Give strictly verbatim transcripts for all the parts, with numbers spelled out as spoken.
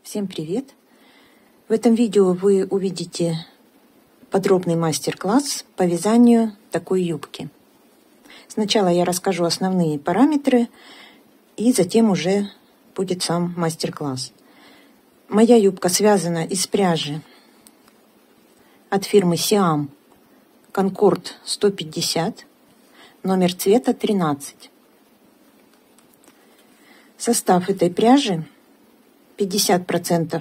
Всем привет! В этом видео вы увидите подробный мастер-класс по вязанию такой юбки. Сначала я расскажу основные параметры, и затем уже будет сам мастер-класс. Моя юбка связана из пряжи от фирмы Сиам Конкорд сто пятьдесят, номер цвета тринадцать. Состав этой пряжи пятьдесят процентов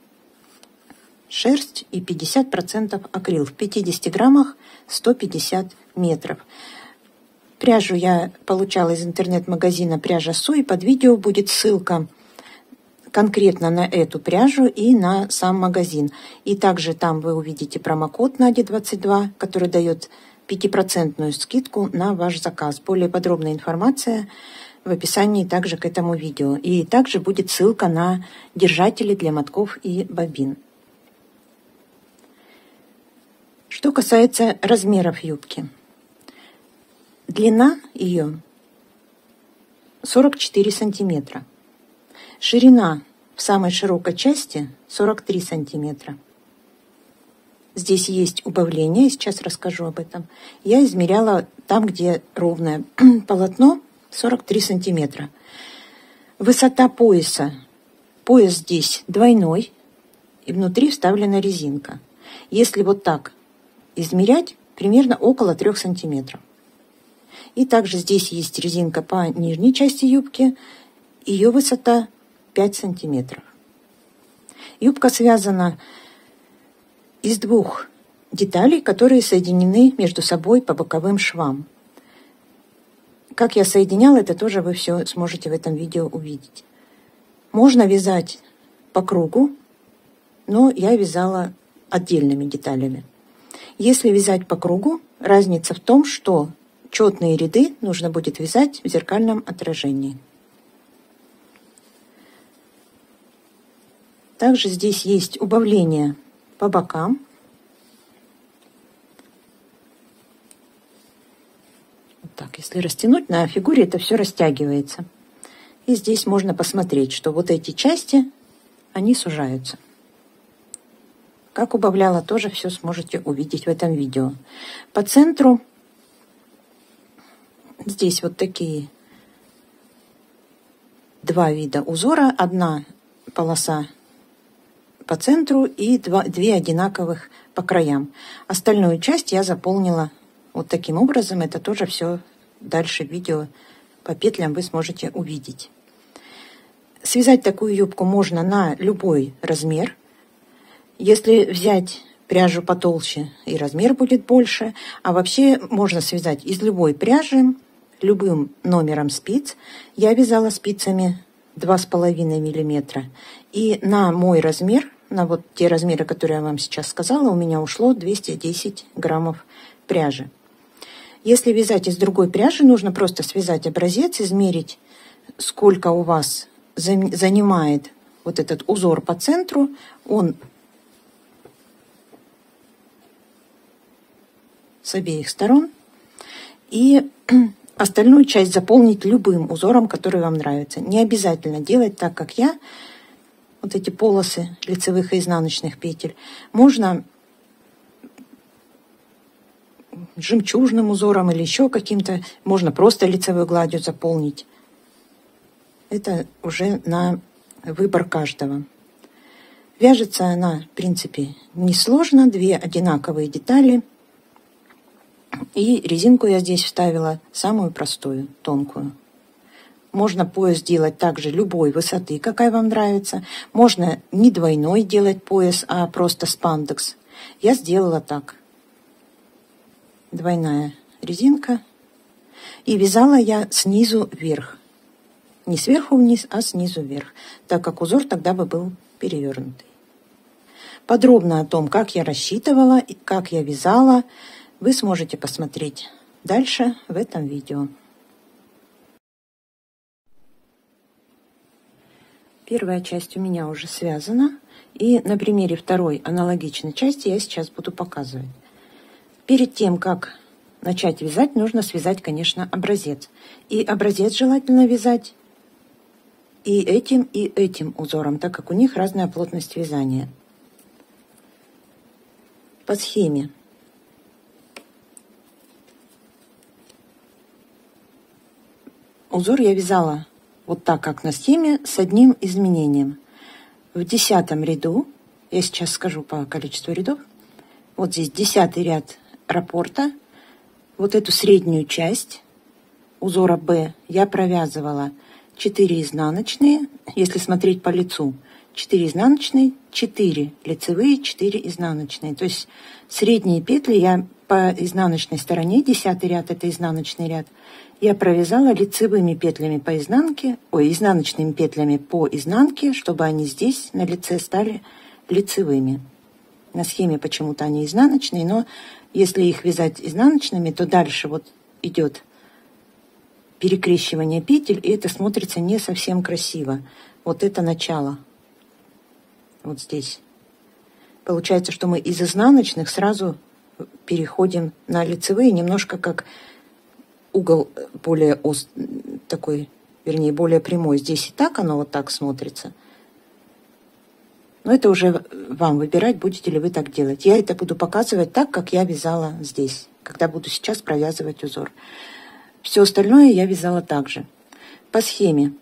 шерсть и пятьдесят процентов акрил. В пятидесяти граммах сто пятьдесят метров. Пряжу я получала из интернет-магазина «Пряжа Су», и под видео будет ссылка конкретно на эту пряжу и на сам магазин. И также там вы увидите промокод Надя двадцать два, который дает пятипроцентную скидку на ваш заказ. Более подробная информация в описании также к этому видео. И также будет ссылка на держатели для мотков и бобин. Что касается размеров юбки. Длина ее сорок четыре сантиметра. Ширина в самой широкой части сорок три сантиметра. Здесь есть убавление, сейчас расскажу об этом. Я измеряла там, где ровное полотно, сорок три сантиметра. Высота пояса. Пояс здесь двойной, и внутри вставлена резинка. Если вот так измерять, примерно около трех сантиметров. И также здесь есть резинка по нижней части юбки. Ее высота пять сантиметров. Юбка связана из двух деталей, которые соединены между собой по боковым швам. Как я соединяла, это тоже вы все сможете в этом видео увидеть. Можно вязать по кругу, но я вязала отдельными деталями. Если вязать по кругу, разница в том, что четные ряды нужно будет вязать в зеркальном отражении. Также здесь есть убавление по бокам. Вот так, если растянуть на фигуре, это все растягивается. И здесь можно посмотреть, что вот эти части, они сужаются. Как убавляла, тоже все сможете увидеть в этом видео. По центру здесь вот такие два вида узора. Одна полоса по центру и два, две одинаковых по краям. Остальную часть я заполнила вот таким образом. Это тоже все дальше в видео по петлям вы сможете увидеть. Связать такую юбку можно на любой размер. Если взять пряжу потолще, и размер будет больше. А вообще можно связать из любой пряжи, любым номером спиц. Я вязала спицами два с половиной миллиметра. И на мой размер, на вот те размеры, которые я вам сейчас сказала, у меня ушло двести десять граммов пряжи. Если вязать из другой пряжи, нужно просто связать образец, измерить, сколько у вас занимает вот этот узор по центру. Он с обеих сторон. И остальную часть заполнить любым узором, который вам нравится. Не обязательно делать так, как я. Вот эти полосы лицевых и изнаночных петель. Можно жемчужным узором или еще каким-то. Можно просто лицевой гладью заполнить. Это уже на выбор каждого. Вяжется она, в принципе, несложно. Две одинаковые детали. И резинку я здесь вставила самую простую, тонкую. Можно пояс делать также любой высоты, какая вам нравится. Можно не двойной делать пояс, а просто спандекс. Я сделала так. Двойная резинка. И вязала я снизу вверх. Не сверху вниз, а снизу вверх. Так как узор тогда бы был перевернутый. Подробно о том, как я рассчитывала и как я вязала, вы сможете посмотреть дальше в этом видео. Первая часть у меня уже связана. И на примере второй аналогичной части я сейчас буду показывать. Перед тем, как начать вязать, нужно связать, конечно, образец. И образец желательно вязать и этим, и этим узором, так как у них разная плотность вязания. По схеме. Узор я вязала вот так, как на схеме, с одним изменением. В десятом ряду, я сейчас скажу по количеству рядов, вот здесь десятый ряд раппорта, вот эту среднюю часть узора Б я провязывала четыре изнаночные, если смотреть по лицу, четыре изнаночные, четыре лицевые, четыре изнаночные. То есть средние петли я по изнаночной стороне, десятый ряд это изнаночный ряд, я провязала лицевыми петлями по изнанке, ой, изнаночными петлями по изнанке, чтобы они здесь на лице стали лицевыми. На схеме почему-то они изнаночные, но если их вязать изнаночными, то дальше вот идет перекрещивание петель, и это смотрится не совсем красиво. Вот это начало. Вот здесь. Получается, что мы из изнаночных сразу переходим на лицевые, немножко как угол более ост... такой, вернее, более прямой. Здесь и так оно вот так смотрится. Но это уже вам выбирать, будете ли вы так делать. Я это буду показывать так, как я вязала здесь, когда буду сейчас провязывать узор. Все остальное я вязала также. По схеме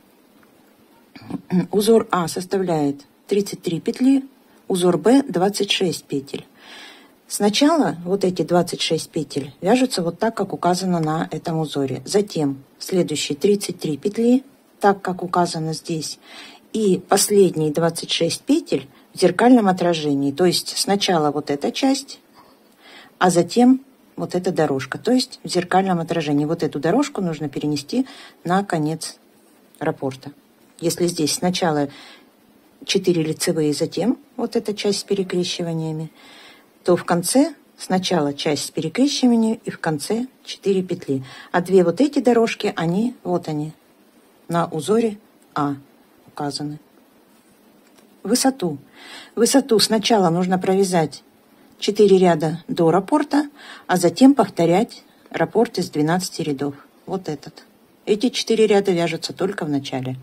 узор А составляет тридцать три петли, узор Б двадцать шесть петель. Сначала вот эти двадцать шесть петель вяжутся вот так, как указано на этом узоре. Затем следующие тридцать три петли, так как указано здесь. И последние двадцать шесть петель в зеркальном отражении. То есть сначала вот эта часть, а затем вот эта дорожка. То есть в зеркальном отражении. Вот эту дорожку нужно перенести на конец раппорта. Если здесь сначала четыре лицевые, затем вот эта часть с перекрещиваниями, то в конце сначала часть с перекрещиванием и в конце четыре петли. А две вот эти дорожки, они, вот они, на узоре А указаны. Высоту. Высоту сначала нужно провязать четыре ряда до раппорта, а затем повторять раппорт из двенадцати рядов. Вот этот. Эти четыре ряда вяжутся только в начале.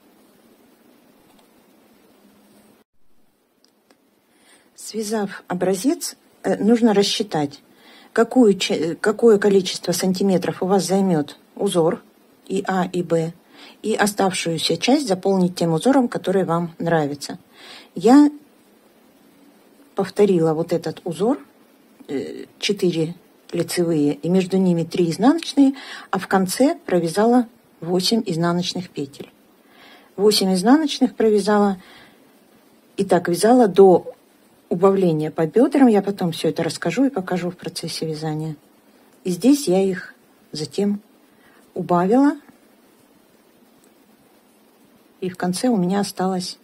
Связав образец, нужно рассчитать, какую, какое количество сантиметров у вас займет узор и А, и Б, и оставшуюся часть заполнить тем узором, который вам нравится. Я повторила вот этот узор, четыре лицевые, и между ними три изнаночные, а в конце провязала восемь изнаночных петель. восемь изнаночных провязала, и так вязала до убавления по бедрам. Я потом все это расскажу и покажу в процессе вязания. И здесь я их затем убавила. И в конце у меня осталось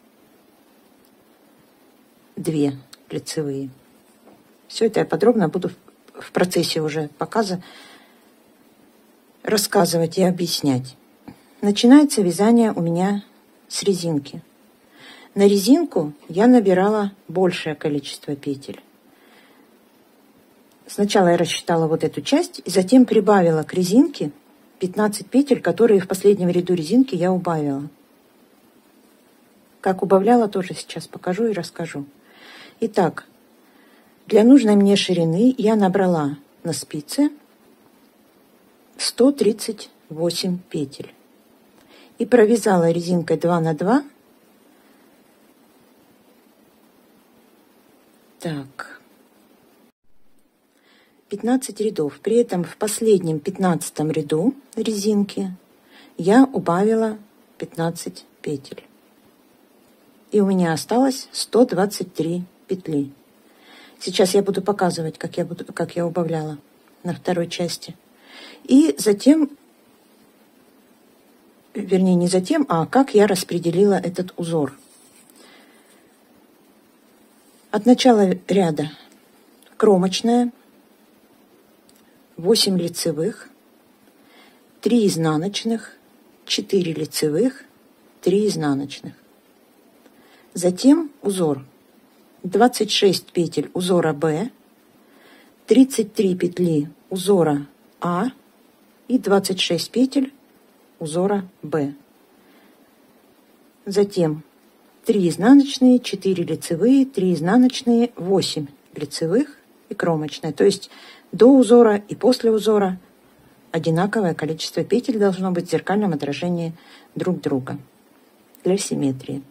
две лицевые. Все это я подробно буду в процессе уже показа рассказывать и объяснять. Начинается вязание у меня с резинки. На резинку я набирала большее количество петель. Сначала я рассчитала вот эту часть, и затем прибавила к резинке пятнадцать петель, которые в последнем ряду резинки я убавила. Как убавляла, тоже сейчас покажу и расскажу. Итак, для нужной мне ширины я набрала на спице сто тридцать восемь петель и провязала резинкой два на два. Так, пятнадцать рядов. При этом в последнем пятнадцатом ряду резинки я убавила пятнадцать петель. И у меня осталось сто двадцать три петли. Сейчас я буду показывать, как я, буду, как я убавляла на второй части. И затем, вернее не затем, а как я распределила этот узор. От начала ряда кромочная, восемь лицевых, три изнаночных, четыре лицевых, три изнаночных. Затем узор двадцать шесть петель узора Б, тридцать три петли узора А и двадцать шесть петель узора Б. затем три изнаночные, четыре лицевые, три изнаночные, восемь лицевых и кромочная. То есть до узора и после узора одинаковое количество петель должно быть в зеркальном отражении друг друга для симметрии.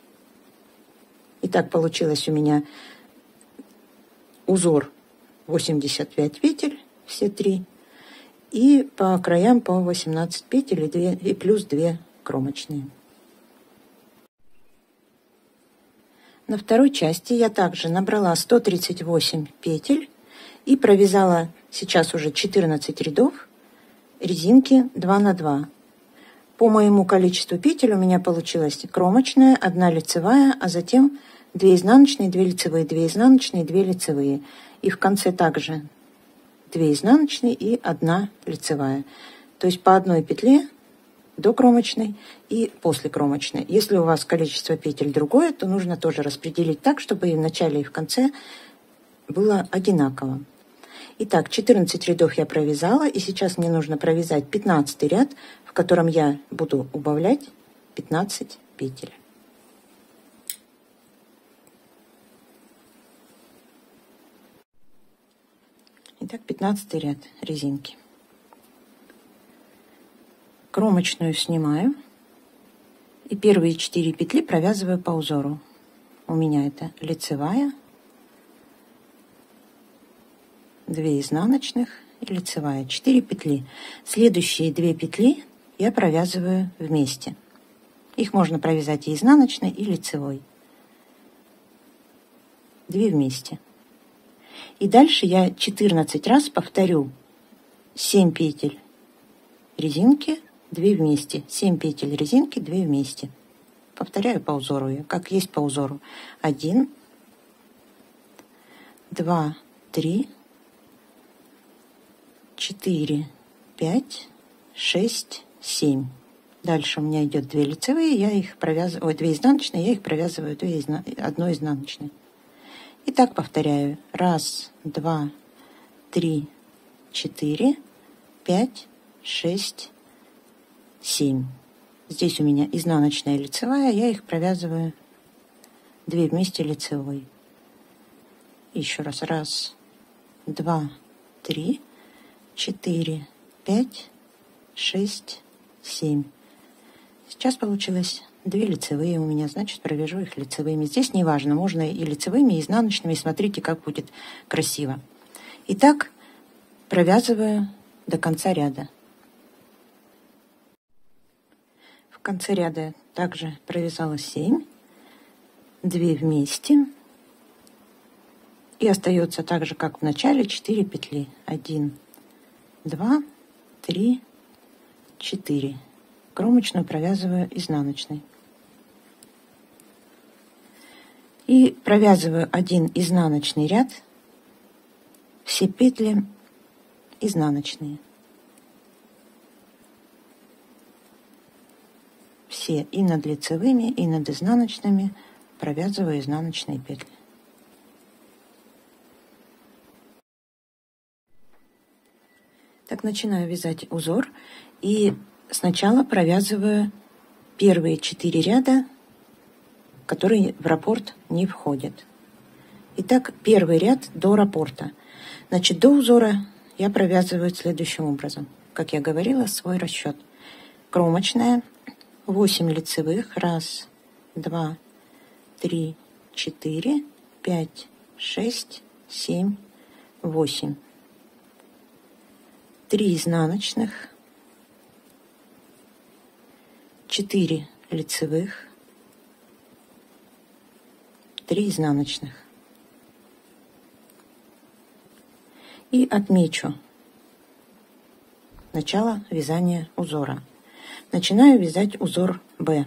Итак, получилось у меня узор восемьдесят пять петель, все три, и по краям по восемнадцать петель и, две, и плюс две кромочные. На второй части я также набрала сто тридцать восемь петель и провязала сейчас уже четырнадцать рядов резинки два на два. По моему количеству петель у меня получилась кромочная, одна лицевая, а затем две изнаночные, две лицевые, две изнаночные, две лицевые. И в конце также две изнаночные и одна лицевая. То есть по одной петле до кромочной и после кромочной. Если у вас количество петель другое, то нужно тоже распределить так, чтобы и в начале, и в конце было одинаково. Итак, четырнадцать рядов я провязала, и сейчас мне нужно провязать пятнадцатый ряд, в котором я буду убавлять пятнадцать петель. Итак, пятнадцатый ряд резинки. Кромочную снимаю и первые четыре петли провязываю по узору. У меня это лицевая, две изнаночных и лицевая, четыре петли. Следующие две петли я провязываю вместе. Их можно провязать и изнаночной, и лицевой. две вместе. И дальше я четырнадцать раз повторю семь петель резинки, две вместе, семь петель резинки, две вместе. Повторяю по узору, как есть по узору. один, два, три, четыре, пять, шесть, семь. Дальше у меня идет две лицевые, я их провязываю, ой, две изнаночные, я их провязываю две изна... одной изнаночной. И так повторяю. Раз, два, три, четыре, пять, шесть, семь. Здесь у меня изнаночная и лицевая, я их провязываю две вместе лицевой. Еще раз. Раз, два, три, четыре, пять, шесть, семь. Сейчас получилось две лицевые у меня, значит, провяжу их лицевыми. Здесь не важно, можно и лицевыми, и изнаночными. Смотрите, как будет красиво. Итак, провязываю до конца ряда. В конце ряда также провязала семь, две вместе. И остается так же, как в начале, четыре петли. один, два, три, четыре. Кромочную провязываю изнаночной. И провязываю один изнаночный ряд, все петли изнаночные. Все и над лицевыми, и над изнаночными провязываю изнаночные петли. Так, начинаю вязать узор и сначала провязываю первые четыре ряда, которые в раппорт не входят. Итак, первый ряд до раппорта. Значит, до узора я провязываю следующим образом. Как я говорила, свой расчет. Кромочная, восемь лицевых. Раз, два, три, четыре, пять, шесть, семь, восемь. Три изнаночных. четыре лицевых, три изнаночных. И отмечу начало вязания узора. Начинаю вязать узор Б.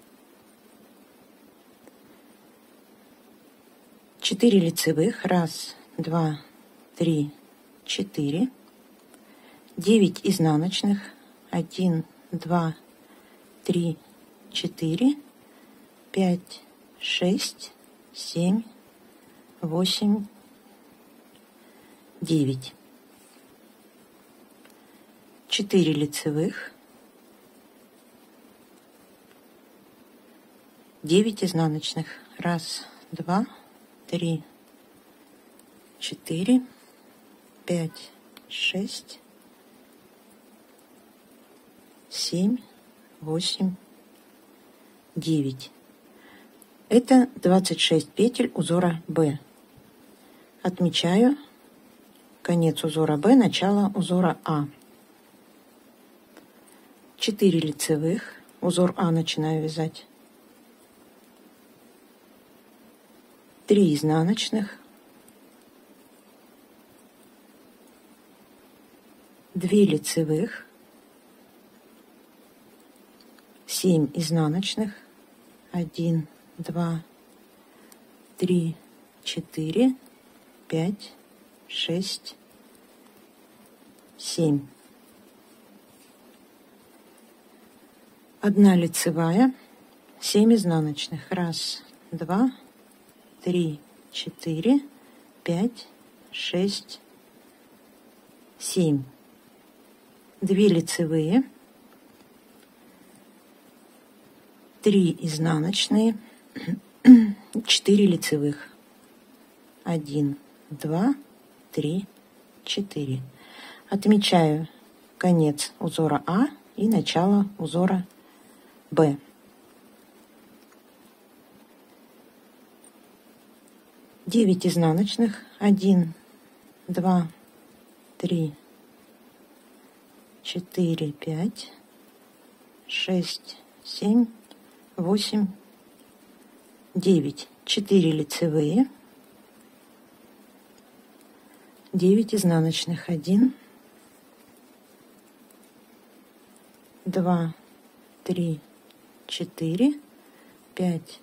четыре лицевых. Раз, два, три, четыре. девять изнаночных. один, два, три, четыре, пять, шесть, семь, восемь, девять. четыре лицевых. девять изнаночных. Раз, два, три, четыре, пять, шесть, семь, восемь, девять. Это двадцать шесть петель узора Б. Отмечаю конец узора Б, начало узора А. четыре лицевых, узор А начинаю вязать. три изнаночных, два лицевых, семь изнаночных, один, два, три, четыре, пять, шесть, семь. Одна лицевая, семь изнаночных. Раз, два, три, четыре, пять, шесть, семь. Две лицевые, три изнаночные, четыре лицевых. Один, два, три, четыре. Отмечаю конец узора А и начало узора Б. девять изнаночных. один, два, три, четыре, пять, шесть, семь, восемь, девять. четыре лицевые, девять изнаночных. один, два, три, четыре, пять,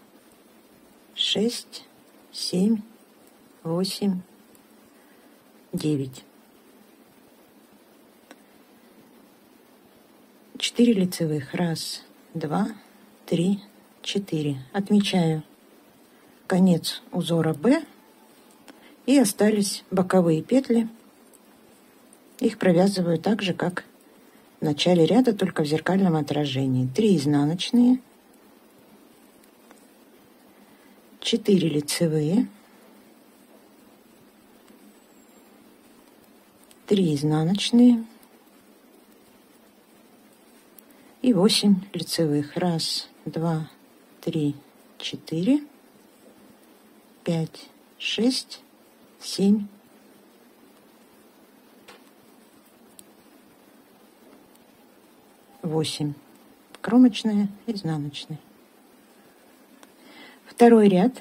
шесть, семь, восемь, девять. четыре лицевых. Раз, два, три, четыре. Отмечаю конец узора Б и остались боковые петли. Их провязываю так же, как в начале ряда, только в зеркальном отражении. три изнаночные, четыре лицевые, три изнаночные и восемь лицевых. Раз, два, три, четыре, пять, шесть, семь, восемь. Кромочная, изнаночная. Второй ряд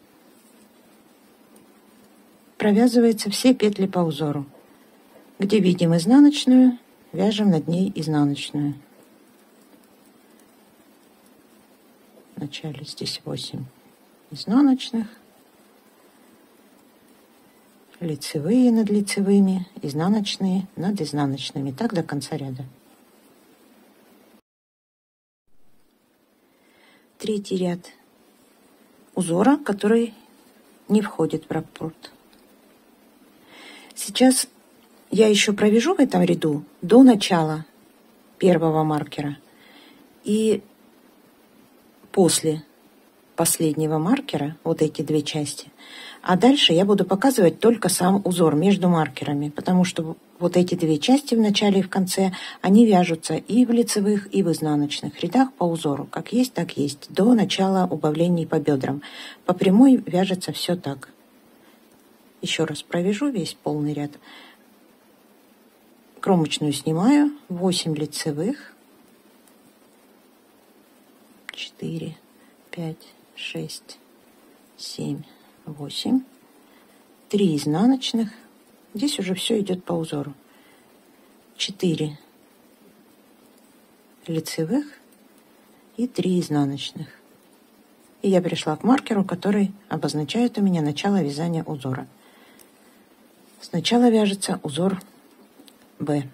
провязывается все петли по узору. Где видим изнаночную, вяжем над ней изнаночную. Вначале здесь восемь изнаночных, лицевые над лицевыми, изнаночные над изнаночными. Так до конца ряда. Третий ряд узора, который не входит в раппорт. Сейчас я еще провяжу в этом ряду до начала первого маркера и после последнего маркера, вот эти две части. А дальше я буду показывать только сам узор между маркерами, потому что вот эти две части в начале и в конце, они вяжутся и в лицевых, и в изнаночных рядах по узору. Как есть, так есть. До начала убавлений по бедрам. По прямой вяжется все так. Еще раз провяжу весь полный ряд. Кромочную снимаю, восемь лицевых, четыре, пять, шесть, семь, восемь, три изнаночных. Здесь уже все идет по узору. четыре лицевых и три изнаночных. И я пришла к маркеру, который обозначает у меня начало вязания узора. Сначала вяжется узор Б.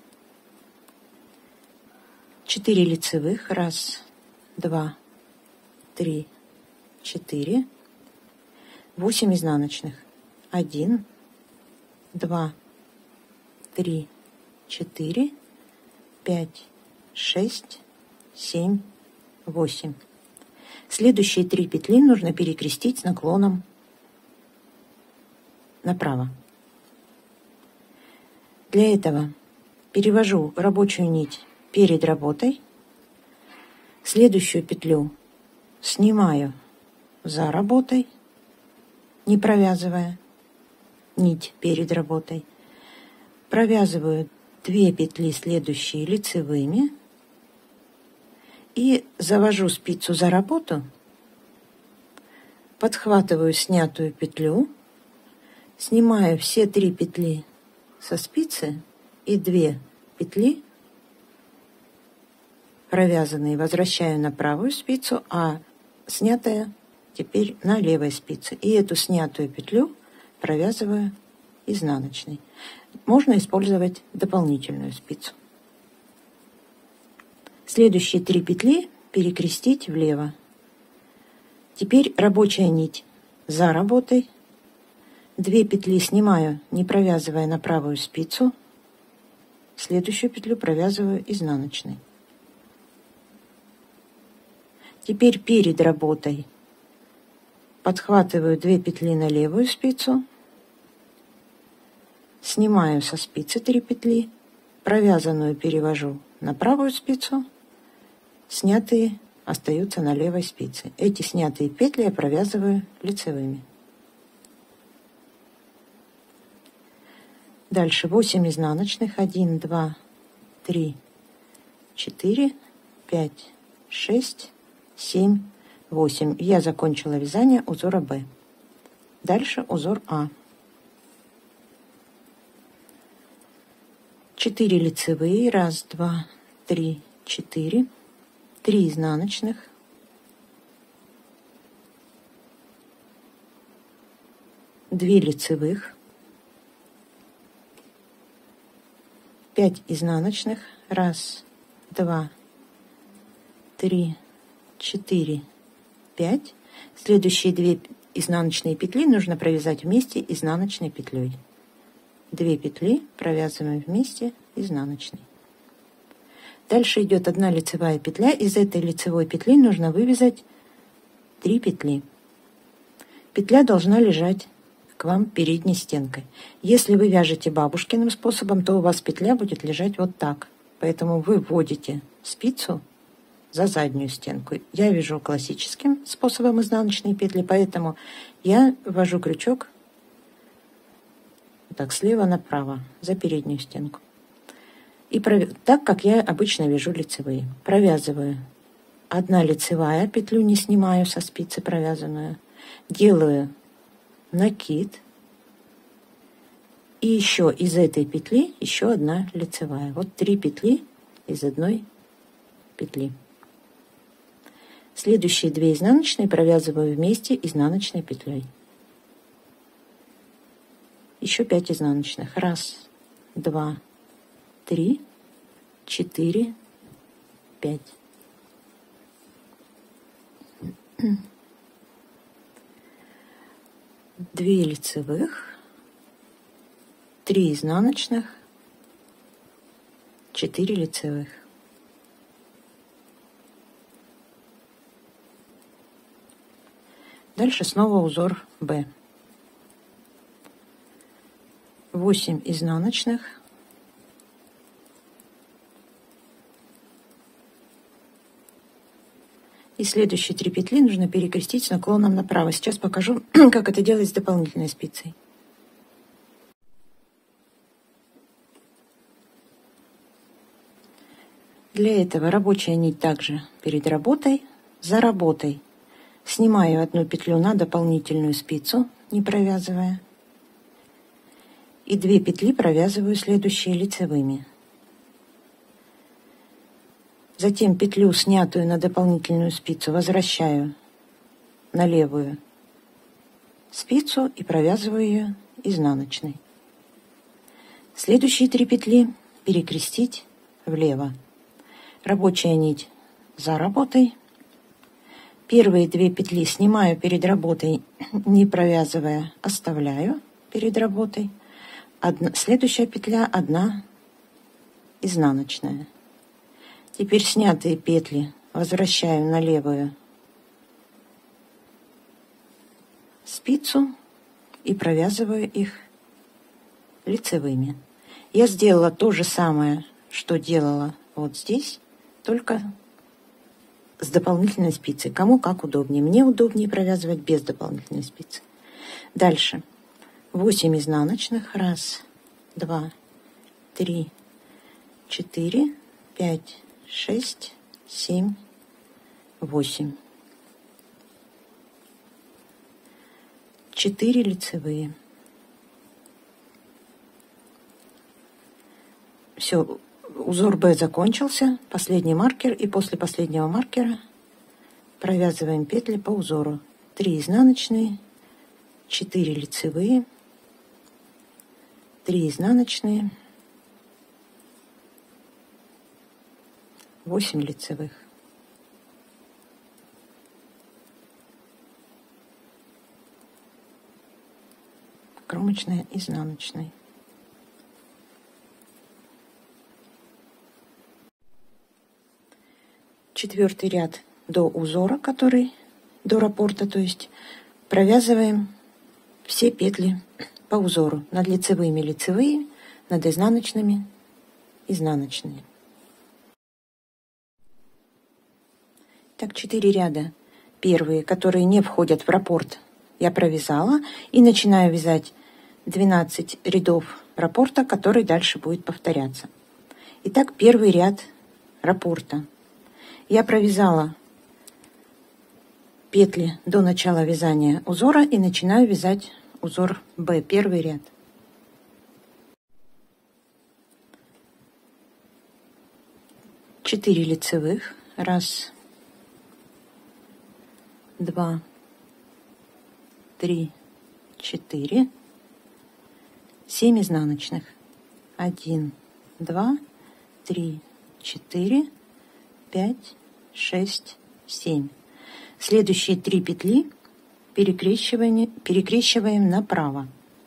четыре лицевых. Раз, два, три, четыре. восемь изнаночных. один, два, три, четыре, пять, шесть, семь, восемь. Следующие три петли нужно перекрестить с наклоном направо. Для этого перевожу рабочую нить перед работой, следующую петлю снимаю за работой, не провязывая нить перед работой, провязываю две петли следующие лицевыми и завожу спицу за работу, подхватываю снятую петлю, снимаю все три петли со спицы и две петли провязанные возвращаю на правую спицу, а снятая теперь на левой спице. И эту снятую петлю провязываю изнаночной. Можно использовать дополнительную спицу. Следующие три петли перекрестить влево. Теперь рабочая нить за работой. Две петли снимаю, не провязывая на правую спицу. Следующую петлю провязываю изнаночной. Теперь перед работой подхватываю две петли на левую спицу, снимаю со спицы три петли, провязанную перевожу на правую спицу, снятые остаются на левой спице. Эти снятые петли я провязываю лицевыми. Дальше восемь изнаночных. один, два, три, четыре, пять, шесть, семь, восемь. Я закончила вязание узора Б. Дальше узор А. четыре лицевые. Раз, два, три, четыре. три изнаночных. две лицевых. пять изнаночных. Раз, два, три, четыре, пять. Следующие две изнаночные петли нужно провязать вместе изнаночной петлей. две петли провязываем вместе изнаночной. Дальше идет одна лицевая петля. Из этой лицевой петли нужно вывязать три петли. Петля должна лежать к вам передней стенкой. Если вы вяжете бабушкиным способом, то у вас петля будет лежать вот так. Поэтому вы вводите спицу за заднюю стенку. Я вяжу классическим способом изнаночные петли, поэтому я ввожу крючок так слева направо за переднюю стенку. И пров... так, как я обычно вяжу лицевые. Провязываю одна лицевая, петлю не снимаю со спицы провязанную. Делаю накид. И еще из этой петли еще одна лицевая. Вот три петли из одной петли. Следующие две изнаночные провязываю вместе изнаночной петлей. Еще пять изнаночных. Раз, два, три, четыре, пять. Две лицевых, три изнаночных, четыре лицевых. Дальше снова узор Б. восемь изнаночных. И следующие три петли нужно перекрестить с наклоном направо. Сейчас покажу, как это делать с дополнительной спицей. Для этого рабочая нить также перед работой, за работой. Снимаю одну петлю на дополнительную спицу, не провязывая. И две петли провязываю следующие лицевыми. Затем петлю, снятую на дополнительную спицу, возвращаю на левую спицу и провязываю ее изнаночной. Следующие три петли перекрестить влево. Рабочая нить за работой. Первые две петли снимаю перед работой, не провязывая, оставляю перед работой. Одна, следующая петля одна изнаночная. Теперь снятые петли возвращаю на левую спицу и провязываю их лицевыми. Я сделала то же самое, что делала вот здесь, только с дополнительной спицей. Кому как удобнее. Мне удобнее провязывать без дополнительной спицы. Дальше. восемь изнаночных. Раз, два, три, четыре, пять, шесть, семь, восемь. четыре лицевые. Все, узор Б закончился, последний маркер, и после последнего маркера провязываем петли по узору. три изнаночные, четыре лицевые, три изнаночные, восемь лицевых. Кромочная, изнаночная. Четвертый ряд до узора, который до раппорта, то есть провязываем все петли по узору. Над лицевыми лицевые, над изнаночными изнаночные. Так, четыре ряда первые, которые не входят в раппорт, я провязала и начинаю вязать двенадцать рядов раппорта, который дальше будет повторяться. Итак, первый ряд раппорта. Я провязала петли до начала вязания узора и начинаю вязать узор Б, первый ряд. четыре лицевых. Раз, два, три, четыре. семь изнаночных. один, два, три, четыре, пять, шесть, семь. Следующие три петли перекрещиваем, перекрещиваем направо.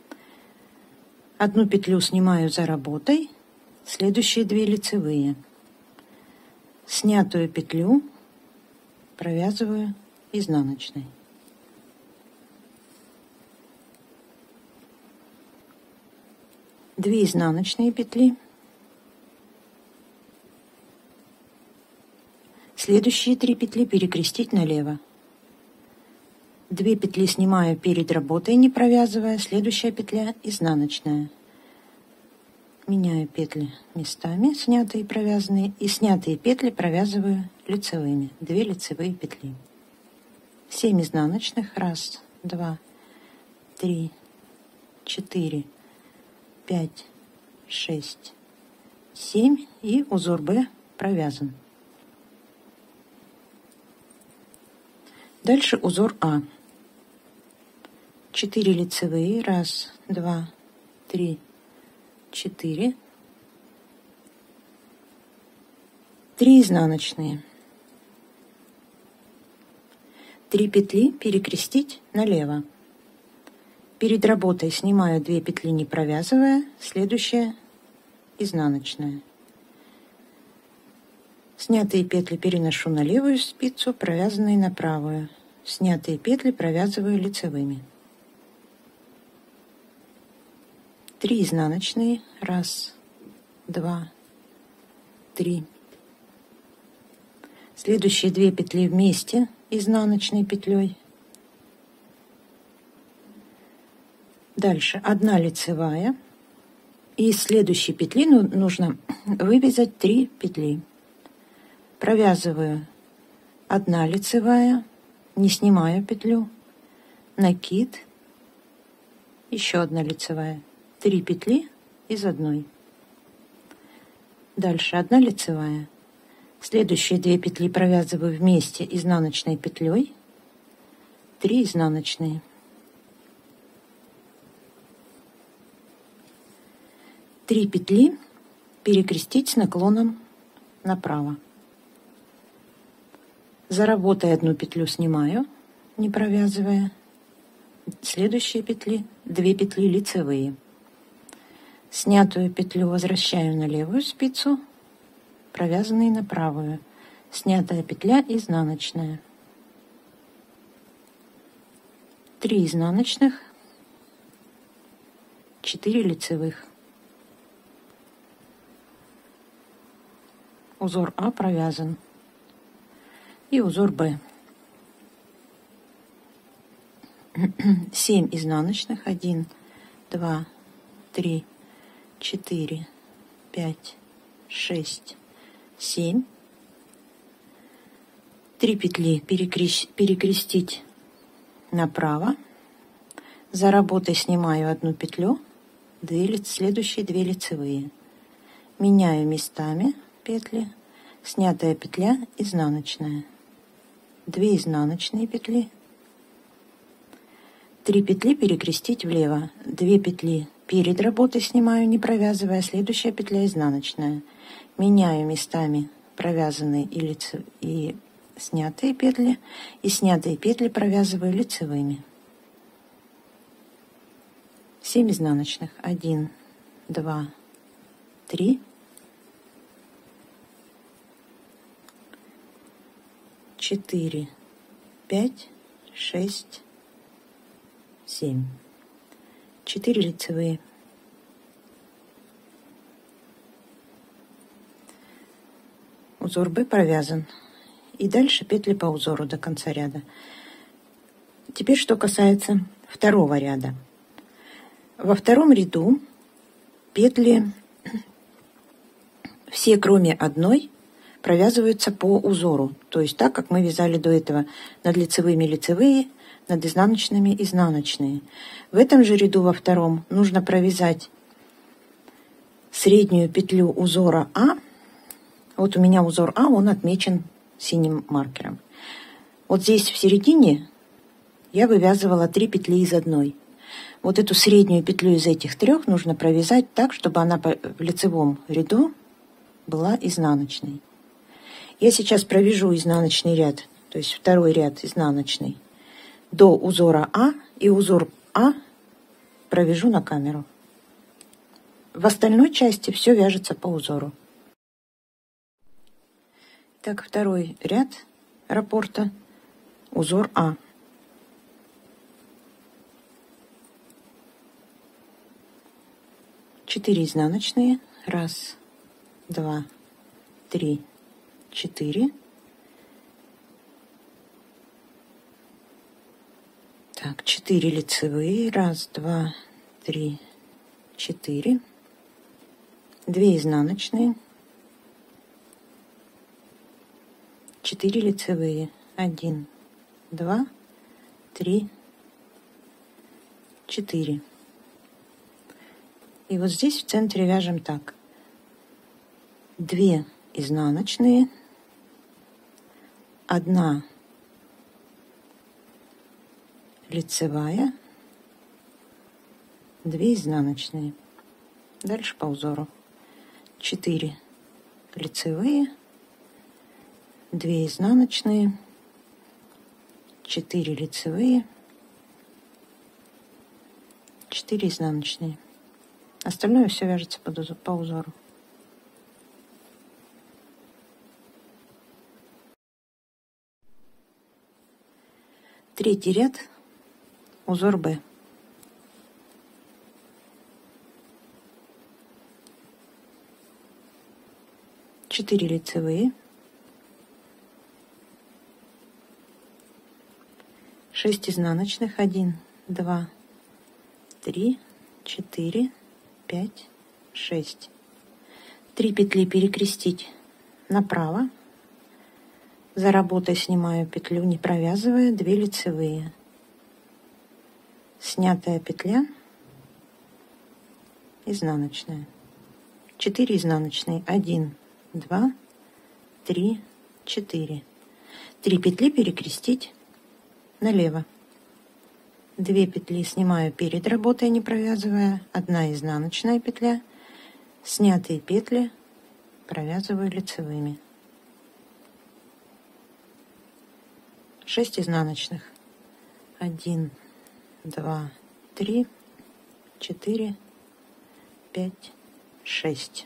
Одну петлю снимаю за работой, следующие две лицевые. Снятую петлю провязываю изнаночной. Две изнаночные петли. Следующие три петли перекрестить налево. Две петли снимаю перед работой, не провязывая. Следующая петля изнаночная. Меняю петли местами, снятые и провязанные. И снятые петли провязываю лицевыми. Две лицевые петли. семь изнаночных. Раз, два, три, четыре, пять, шесть, семь. И узор Б провязан. Дальше узор А. четыре лицевые. Раз, два, три, четыре. три изнаночные. три петли перекрестить налево. Перед работой снимаю две петли, не провязывая. Следующая изнаночная. Снятые петли переношу на левую спицу, провязанные на правую. Снятые петли провязываю лицевыми. три изнаночные. Раз, два, три. Следующие две петли вместе изнаночной петлей. Дальше одна лицевая. И из следующей петли нужно вывязать три петли. Провязываю одна лицевая, не снимаю петлю, накид, еще одна лицевая, три петли из одной. Дальше одна лицевая. Следующие две петли провязываю вместе изнаночной петлей, три изнаночные. три петли перекрестить с наклоном направо. За работой одну петлю снимаю, не провязывая. Следующие петли, две петли лицевые. Снятую петлю возвращаю на левую спицу, провязанные на правую. Снятая петля изнаночная. три изнаночных, четыре лицевых. Узор А провязан. И узор Б. семь изнаночных. один, два, три, четыре, пять, шесть, семь. три петли перекрестить направо. За работой снимаю одну петлю, две, следующие две лицевые. Меняю местами петли. Снятая петля, изнаночная. две изнаночные петли. три петли перекрестить влево. две петли перед работой снимаю, не провязывая. Следующая петля изнаночная. Меняю местами провязанные и, лице, и снятые петли. И снятые петли провязываю лицевыми. семь изнаночных. один, два, три, четыре, пять, шесть, семь. четыре лицевые. Узор Б провязан. И дальше петли по узору до конца ряда. Теперь что касается второго ряда. Во втором ряду петли все, кроме одной, провязываются по узору. То есть так, как мы вязали до этого. Над лицевыми лицевые, над изнаночными изнаночные. В этом же ряду во втором нужно провязать среднюю петлю узора А. Вот у меня узор А, он отмечен синим маркером. Вот здесь в середине я вывязывала три петли из одной. Вот эту среднюю петлю из этих трех нужно провязать так, чтобы она в лицевом ряду была изнаночной. Я сейчас провяжу изнаночный ряд, то есть второй ряд изнаночный, до узора А, и узор А провяжу на камеру. В остальной части все вяжется по узору. Так, второй ряд раппорта, узор А. четыре изнаночные. Раз, два, три, четыре. Так, четыре лицевые. Раз, два, три, четыре. две изнаночные. четыре лицевые. один, два, три, четыре. И вот здесь в центре вяжем так. две изнаночные, одна лицевая, две изнаночные. Дальше по узору. четыре лицевые, две изнаночные, четыре лицевые, четыре изнаночные. Остальное все вяжется по узору. Третий ряд, узор Б. четыре лицевые, шесть изнаночных, один, два, три, четыре, пять, шесть. три петли перекрестить направо. За работой снимаю петлю, не провязывая, две лицевые. Снятая петля, изнаночная. четыре изнаночные, один, два, три, четыре. три петли перекрестить налево. две петли снимаю перед работой, не провязывая, одна изнаночная петля, снятые петли провязываю лицевыми. шесть изнаночных. один, два, три, четыре, пять, шесть.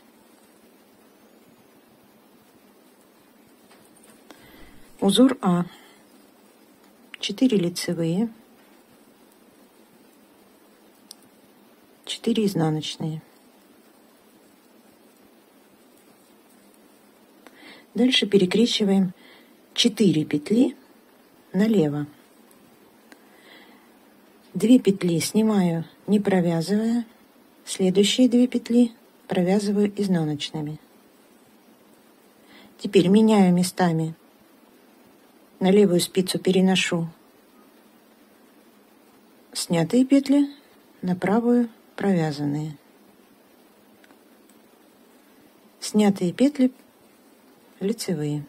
Узор А. четыре лицевые, четыре изнаночные. Дальше перекрещиваем четыре петли налево. две петли снимаю, не провязывая. Следующие две петли провязываю изнаночными. Теперь меняю местами. На левую спицу переношу снятые петли, на правую провязанные. Снятые петли лицевые.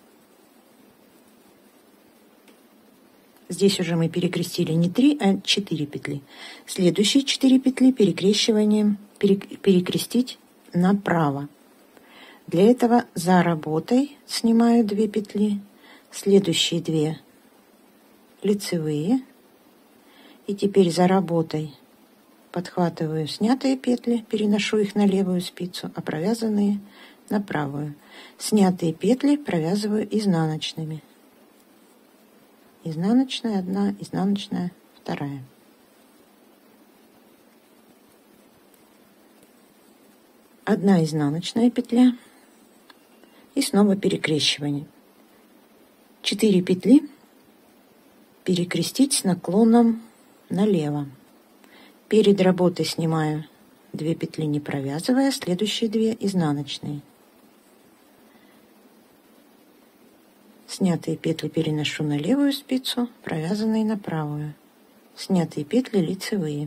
Здесь уже мы перекрестили не три, а четыре петли. Следующие четыре петли перекрещиванием перекрестить направо. Для этого за работой снимаю две петли, следующие две лицевые, и теперь за работой подхватываю снятые петли, переношу их на левую спицу, а провязанные на правую. Снятые петли провязываю изнаночными. Изнаночная одна, изнаночная вторая. Одна изнаночная петля и снова перекрещивание. четыре петли перекрестить с наклоном налево. Перед работой снимаю две петли, не провязывая, следующие две изнаночные. Снятые петли переношу на левую спицу, провязанные на правую. Снятые петли лицевые.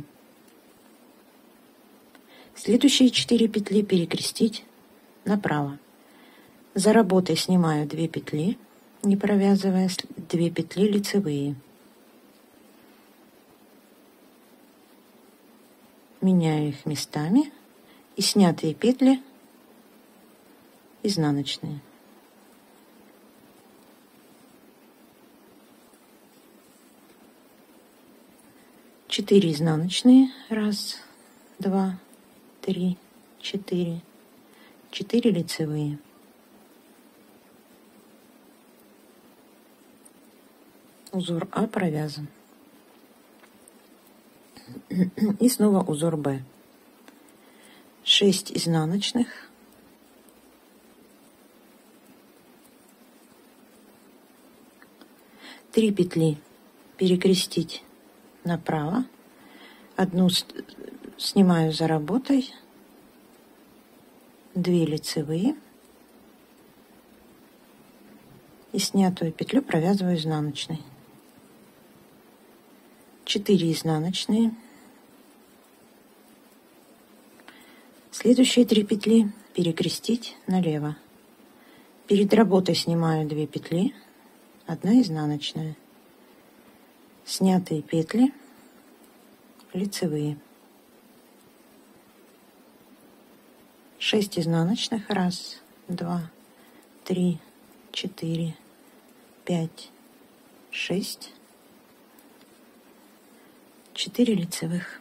Следующие четыре петли перекрестить направо. За работой снимаю две петли, не провязывая, две петли лицевые. Меняю их местами, и снятые петли изнаночные. четыре изнаночные. Раз, два, три, четыре. четыре лицевые. Узор А провязан. И снова узор Б. шесть изнаночных. три петли перекрестить направо. Одну снимаю за работой. две лицевые. И снятую петлю провязываю изнаночной. четыре изнаночные. Следующие три петли перекрестить налево. Перед работой снимаю две петли, одна изнаночная. Снятые петли лицевые. шесть изнаночных. Раз, два, три, четыре, пять, шесть. четыре лицевых.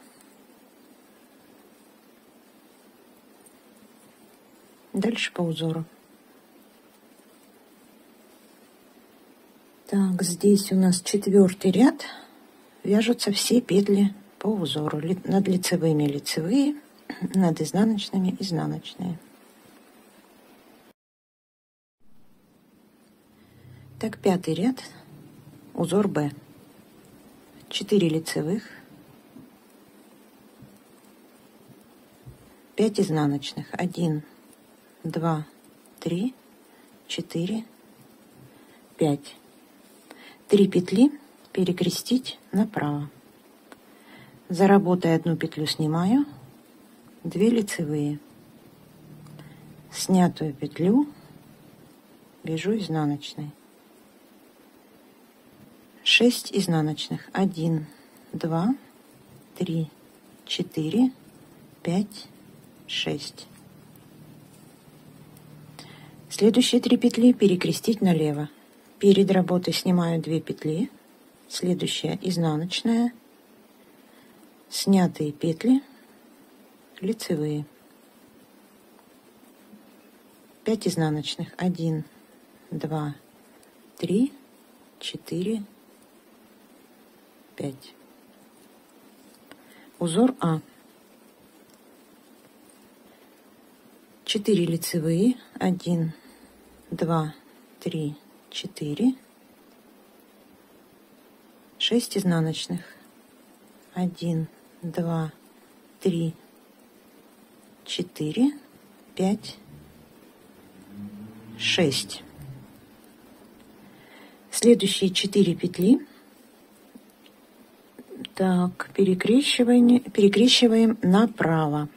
Дальше по узору. Так, здесь у нас четвертый ряд. Вяжутся все петли по узору. Над лицевыми лицевые, над изнаночными изнаночные. Так, пятый ряд. Узор Б. четыре лицевых. пять изнаночных. один, два, три, четыре, пять. три петли перекрестить направо. За работой одну петлю снимаю, две лицевые. Снятую петлю вяжу изнаночной. шесть изнаночных. один, два, три, четыре, пять, шесть. Следующие три петли перекрестить налево. Перед работой снимаю две петли. Следующая изнаночная. Снятые петли лицевые. пять изнаночных. один, два, три, четыре, пять. Узор А. четыре лицевые, один, два, три, четыре, шесть изнаночных, один, два, три, четыре, пять, шесть. Следующие четыре петли, так, перекрещиваем, перекрещиваем направо.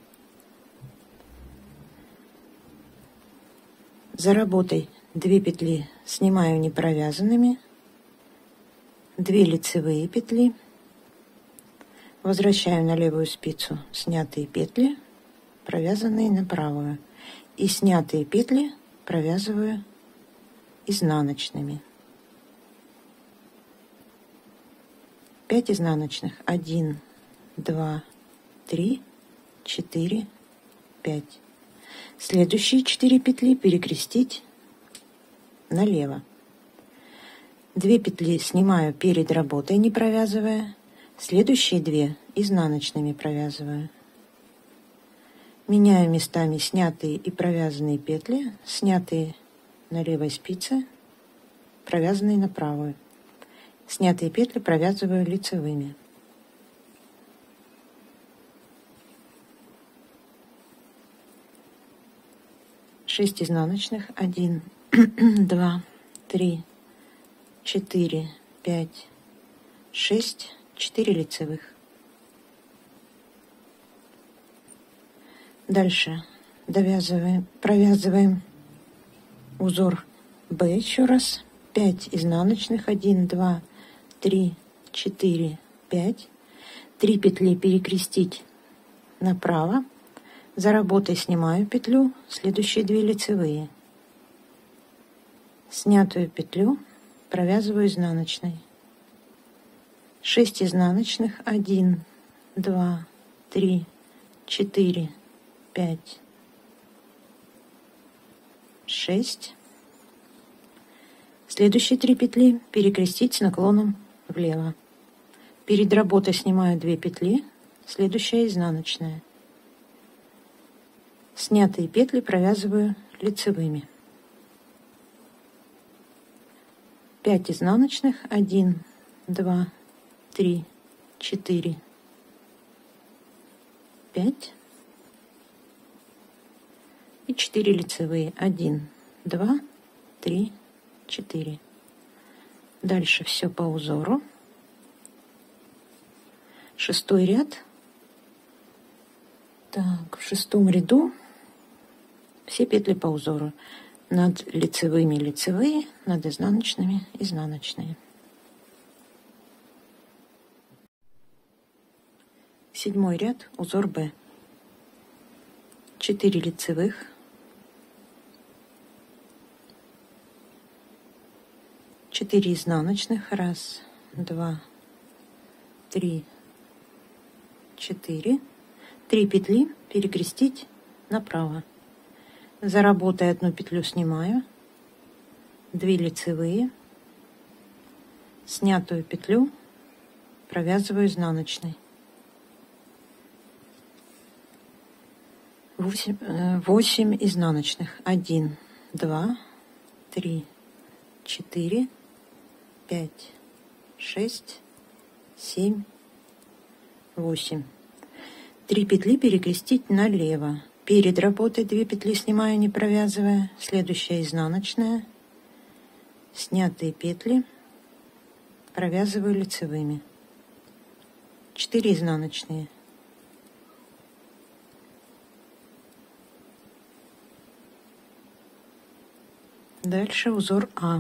За работой две петли снимаю не провязанными, две лицевые петли, возвращаю на левую спицу снятые петли, провязанные на правую, и снятые петли провязываю изнаночными. пять изнаночных, один, два, три, четыре, пять. Следующие четыре петли перекрестить налево. две петли снимаю перед работой, не провязывая, следующие две изнаночными провязываю. Меняю местами снятые и провязанные петли, снятые на левой спице, провязанные на правую. Снятые петли провязываю лицевыми. шесть изнаночных, один, два, три, четыре, пять, шесть, четыре лицевых. Дальше довязываем, провязываем узор Б еще раз. пять изнаночных, один, два, три, четыре, пять. три петли перекрестить направо. За работой снимаю петлю, следующие две лицевые. Снятую петлю провязываю изнаночной. шесть изнаночных, один, два, три, четыре, пять, шесть. Следующие три петли перекрестить с наклоном влево. Перед работой снимаю две петли, следующая изнаночная. Снятые петли провязываю лицевыми. пять изнаночных, один, два, три, четыре, пять и четыре лицевые, один, два, три, четыре. Дальше все по узору. Шестой ряд. Так, в шестом ряду все петли по узору. Над лицевыми лицевые, над изнаночными изнаночные. Седьмой ряд, узор Б. четыре лицевых, четыре изнаночных, раз, два, три, четыре. три петли перекрестить направо. За работой одну петлю снимаю, две лицевые, снятую петлю провязываю изнаночной. восемь, восемь изнаночных, один, два, три, четыре, пять, шесть, семь, восемь. три петли перекрестить налево. Перед работой две петли снимаю, не провязывая. Следующая изнаночная. Снятые петли провязываю лицевыми. четыре изнаночные. Дальше узор А.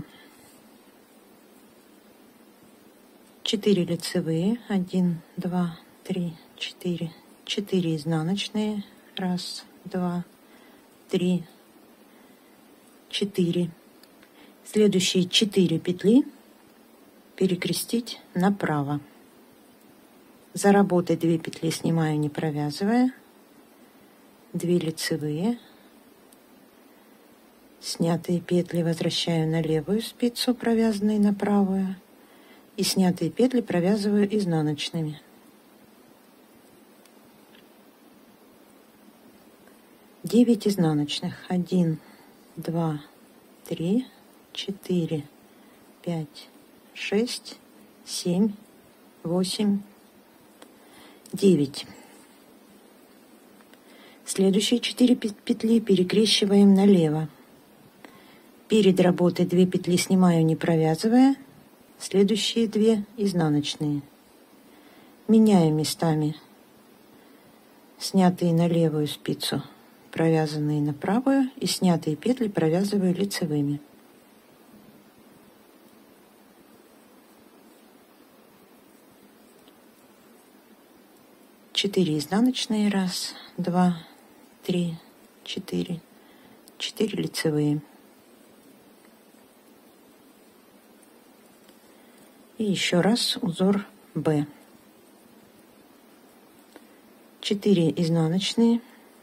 четыре лицевые, один, два, три, четыре, четыре изнаночные, раз, два, три, четыре. Следующие четыре петли перекрестить направо. За работой две петли снимаю, не провязывая, две лицевые, снятые петли возвращаю на левую спицу, провязанные на правую, и снятые петли провязываю изнаночными. девять изнаночных. один, два, три, четыре, пять, шесть, семь, восемь, девять. Следующие четыре петли перекрещиваем налево. Перед работой две петли снимаю, не провязывая. Следующие две изнаночные. Меняю местами снятые на левую спицу, провязанные на правую, и снятые петли провязываю лицевыми. четыре изнаночные. Раз, два, три, четыре. четыре лицевые. И еще раз узор Б. четыре изнаночные.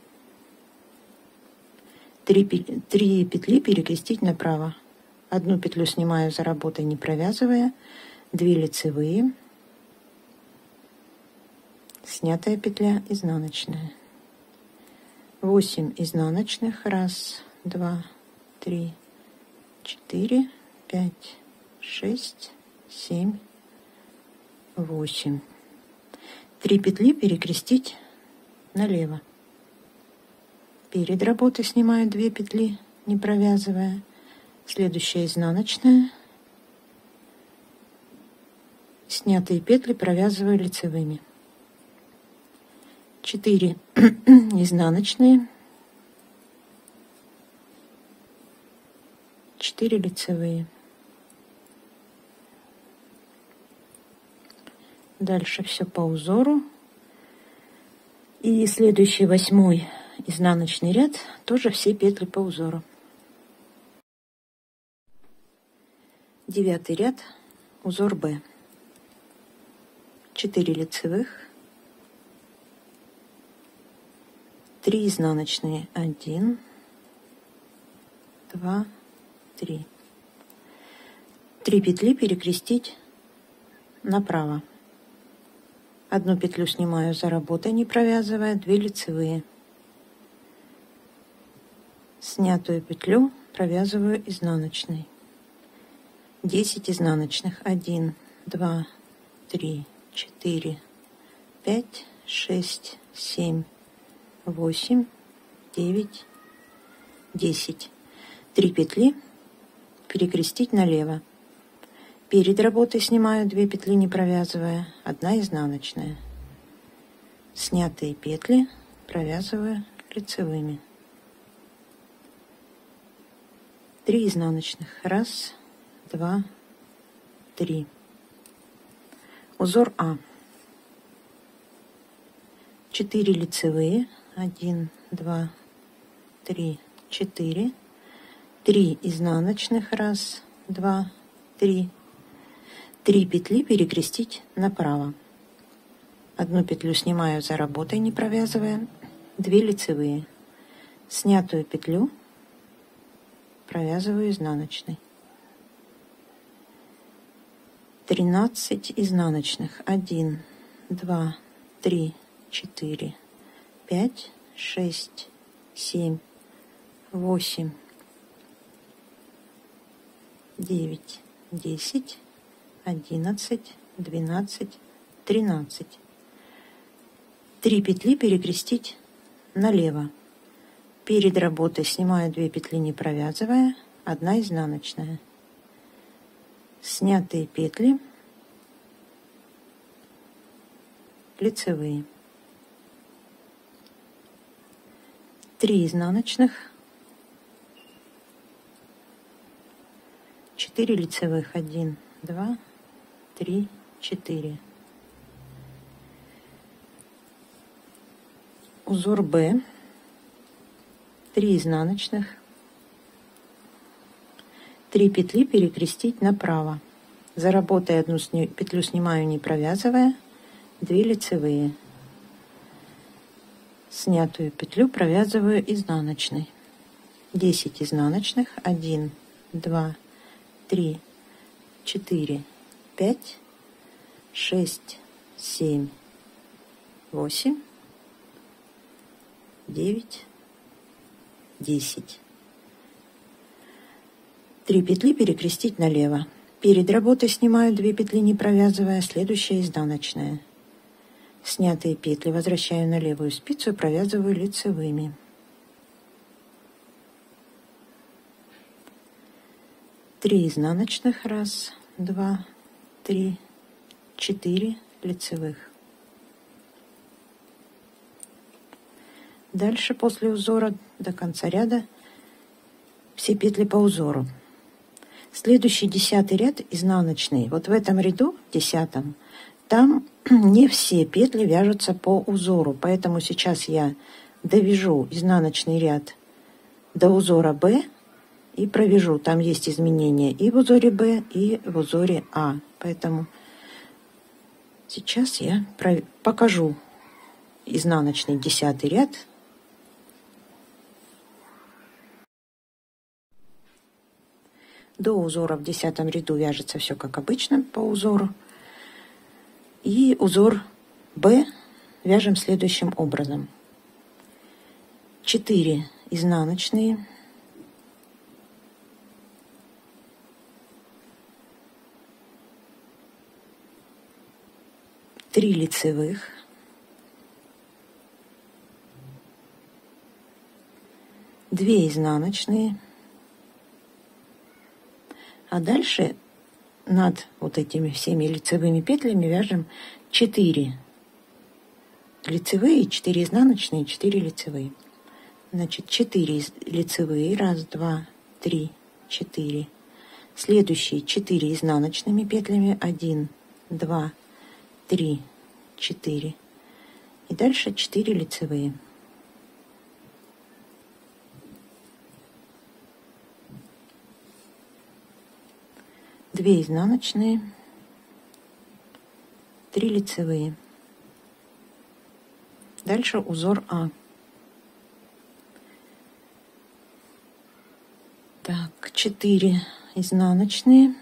три, три петли перекрестить направо. Одну петлю снимаю за работой, не провязывая. две лицевые. Снятая петля изнаночная. восемь изнаночных. Раз, два, три, четыре, пять, шесть, семь, восемь. три петли перекрестить налево. Перед работой снимаю две петли, не провязывая. Следующая изнаночная. Снятые петли провязываю лицевыми. четыре изнаночные. четыре лицевые. Дальше все по узору. И следующий восьмой изнаночный ряд тоже все петли по узору. Девятый ряд, узор Б. четыре лицевых. три изнаночные. один, два, три. три петли перекрестить направо. Одну петлю снимаю за работой, не провязывая, две лицевые. Снятую петлю провязываю изнаночной. десять изнаночных. один, два, три, четыре, пять, шесть, семь, восемь, девять, десять. три петли перекрестить налево. Перед работой снимаю две петли, не провязывая, одна изнаночная. Снятые петли провязываю лицевыми. три изнаночных. Раз, два, три. Узор А. четыре лицевые. один, два, три, четыре. три изнаночных. Раз, два, три. три петли перекрестить направо. Одну петлю снимаю за работой, не провязывая. две лицевые. Снятую петлю провязываю изнаночной. тринадцать изнаночных. один, два, три, четыре, пять, шесть, семь, восемь, девять, десять, одиннадцать, двенадцать, тринадцать. три петли перекрестить налево. Перед работой снимаю две петли, не провязывая, одна изнаночная. Снятые петли лицевые. три изнаночных. четыре лицевых. один, два, три, четыре. Узор Б. три изнаночных. три петли перекрестить направо. За работой одну петлю снимаю, не провязывая, две лицевые. Снятую петлю провязываю изнаночной. десять изнаночных. один, два, три, четыре, пять, шесть, семь, восемь, девять, десять. три петли перекрестить налево. Перед работой снимаю две петли, не провязывая, следующая изнаночная. Снятые петли возвращаю на левую спицу и провязываю лицевыми. три изнаночных, раз, два, три, четыре лицевых. Дальше после узора до конца ряда все петли по узору. Следующий десятый ряд изнаночный. Вот в этом ряду, десятом, там не все петли вяжутся по узору, поэтому сейчас я довяжу изнаночный ряд до узора Б и провяжу. Там есть изменения и в узоре Б, и в узоре А. Поэтому сейчас я покажу изнаночный десятый ряд. До узора в десятом ряду вяжется все как обычно по узору. И узор Б вяжем следующим образом. четыре изнаночные. три лицевых. две изнаночные. А дальше над вот этими всеми лицевыми петлями вяжем четыре лицевые, четыре изнаночные, четыре лицевые. Значит, четыре лицевые, раз, два, три, четыре. Следующие четыре изнаночными петлями, один, два, три, четыре. И дальше четыре лицевые. две изнаночные, три лицевые. Дальше узор А. Так, четыре изнаночные,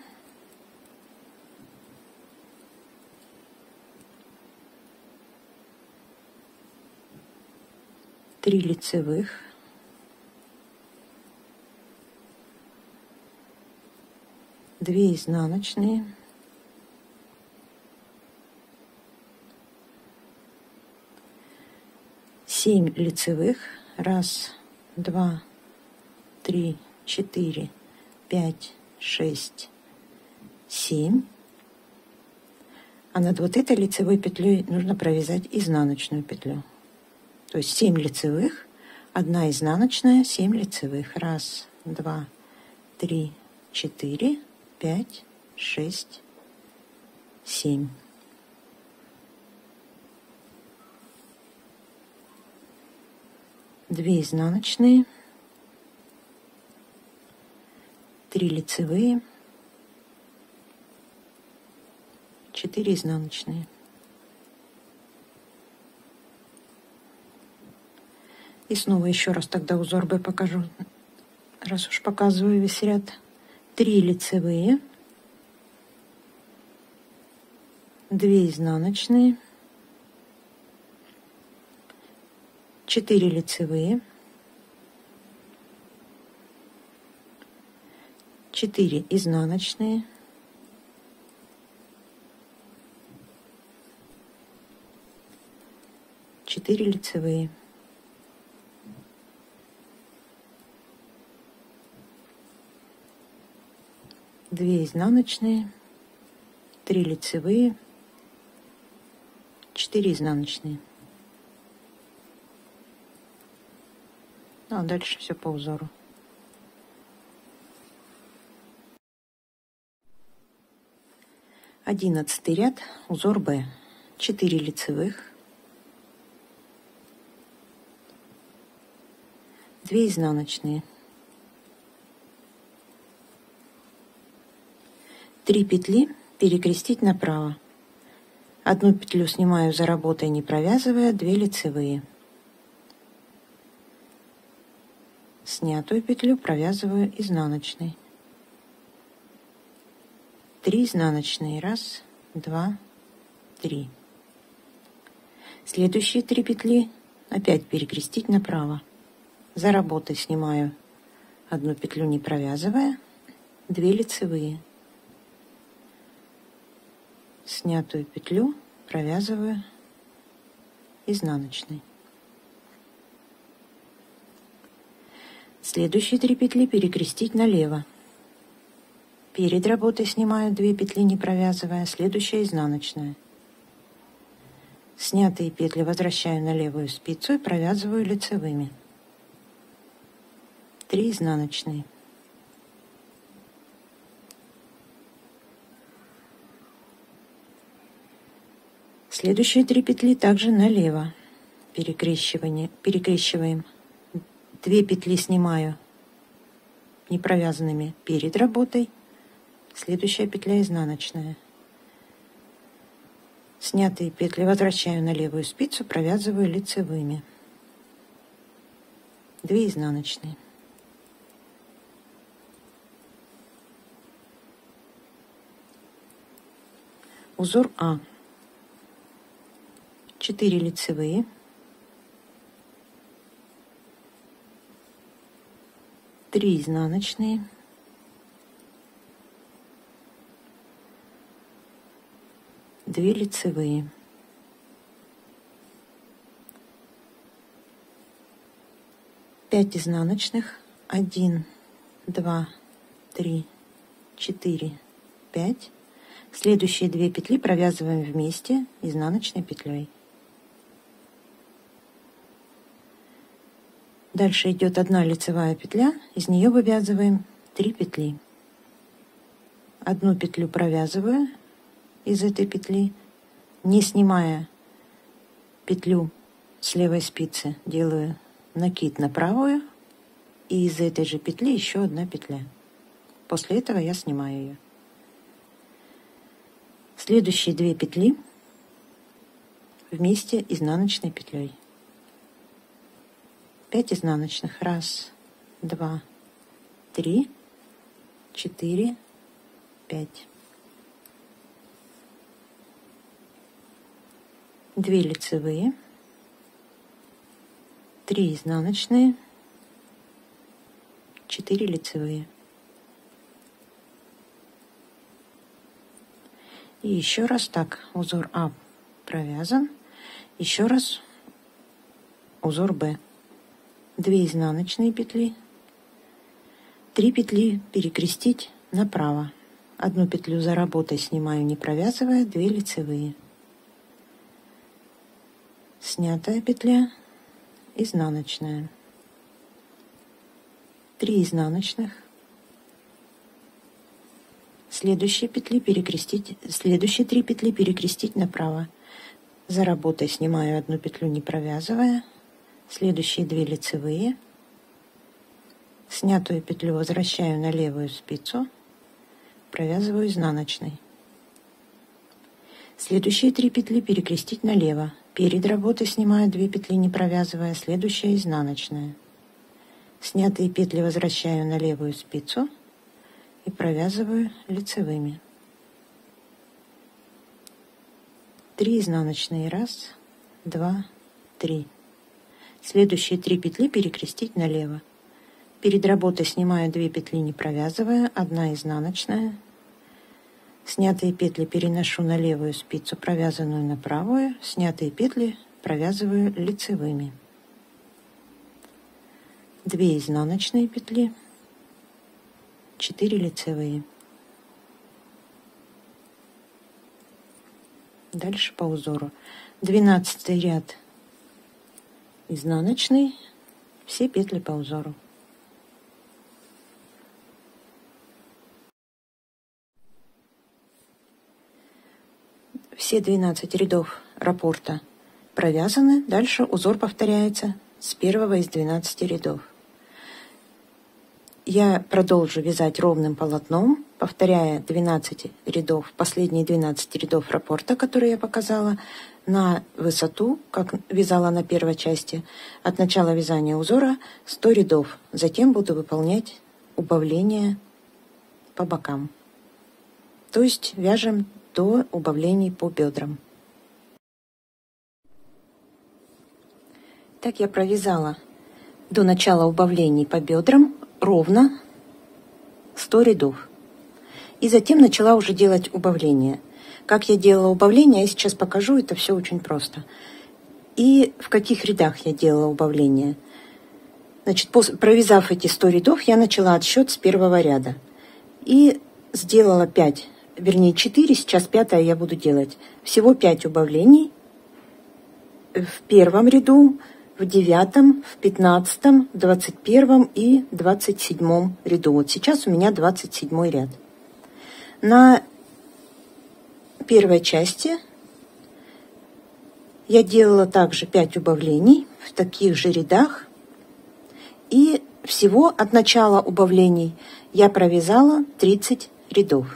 три лицевых, две изнаночные, семь лицевых, раз, два, три, четыре, пять, шесть, семь. А над вот этой лицевой петлей нужно провязать изнаночную петлю. То есть семь лицевых, одна изнаночная, семь лицевых. Раз, два, три, четыре, пять, шесть, семь. Две изнаночные, три лицевые, четыре изнаночные. И снова еще раз тогда узор Б покажу, раз уж показываю весь ряд. три лицевые, две изнаночные, четыре лицевые, четыре изнаночные, четыре лицевые. две изнаночные, три лицевые, четыре изнаночные. Ну, а дальше все по узору. Одиннадцатый ряд, узор Б. четыре лицевых, две изнаночные, три петли перекрестить направо. Одну петлю снимаю за работой, не провязывая, две лицевые. Снятую петлю провязываю изнаночной. три изнаночные. Раз, два, три. Следующие три петли опять перекрестить направо. За работой снимаю одну петлю, не провязывая, две лицевые. Снятую петлю провязываю изнаночной. Следующие три петли перекрестить налево. Перед работой снимаю две петли, не провязывая, следующая изнаночная. Снятые петли возвращаю на левую спицу и провязываю лицевыми. три изнаночные. Следующие три петли также налево. Перекрещивание, перекрещиваем. Две петли снимаю не провязанными перед работой. Следующая петля изнаночная. Снятые петли возвращаю на левую спицу, провязываю лицевыми. две изнаночные. Узор А. четыре лицевые. три изнаночные. две лицевые. пять изнаночных. один, два, три, четыре, пять. Следующие две петли провязываем вместе изнаночной петлей. Дальше идет одна лицевая петля, из нее вывязываем три петли. Одну петлю провязываю из этой петли, не снимая петлю с левой спицы, делаю накид на правую, и из этой же петли еще одна петля. После этого я снимаю ее. Следующие две петли вместе изнаночной петлей. пять изнаночных. Раз, два, три, четыре, пять. две лицевые, три изнаночные, четыре лицевые. И еще раз так, узор А провязан, еще раз узор Б. две изнаночные петли, три петли перекрестить направо. Одну петлю за работой снимаю, не провязывая, две лицевые. Снятая петля, изнаночная. три изнаночных. Следующие петли перекрестить, следующие три петли перекрестить направо. За работой снимаю одну петлю, не провязывая. Следующие две лицевые. Снятую петлю возвращаю на левую спицу, провязываю изнаночной. Следующие три петли перекрестить налево. Перед работой снимаю две петли, не провязывая, следующая изнаночная. Снятые петли возвращаю на левую спицу и провязываю лицевыми. три изнаночные. Раз, два, три. Следующие три петли перекрестить налево. Перед работой снимаю две петли, не провязывая, одна изнаночная. Снятые петли переношу на левую спицу, провязанную на правую. Снятые петли провязываю лицевыми. две изнаночные петли, четыре лицевые. Дальше по узору. двенадцатый ряд изнаночный, все петли по узору. Все двенадцать рядов раппорта провязаны. Дальше узор повторяется с первого из двенадцати рядов. Я продолжу вязать ровным полотном, повторяя двенадцать рядов, последние двенадцать рядов раппорта, которые я показала, на высоту, как вязала на первой части. От начала вязания узора сто рядов. Затем буду выполнять убавления по бокам. То есть вяжем до убавлений по бедрам. Так я провязала до начала убавлений по бедрам ровно сто рядов. И затем начала уже делать убавления. Как я делала убавления, я сейчас покажу, это все очень просто. И в каких рядах я делала убавления. Значит, после, провязав эти сто рядов, я начала отсчет с первого ряда. И сделала пять, вернее четыре, сейчас пятое я буду делать. Всего пять убавлений в первом ряду, в девятом, в пятнадцатом, двадцать первом и двадцать седьмом ряду. Вот сейчас у меня двадцать седьмой ряд. На первой части я делала также пять убавлений в таких же рядах. И всего от начала убавлений я провязала тридцать рядов.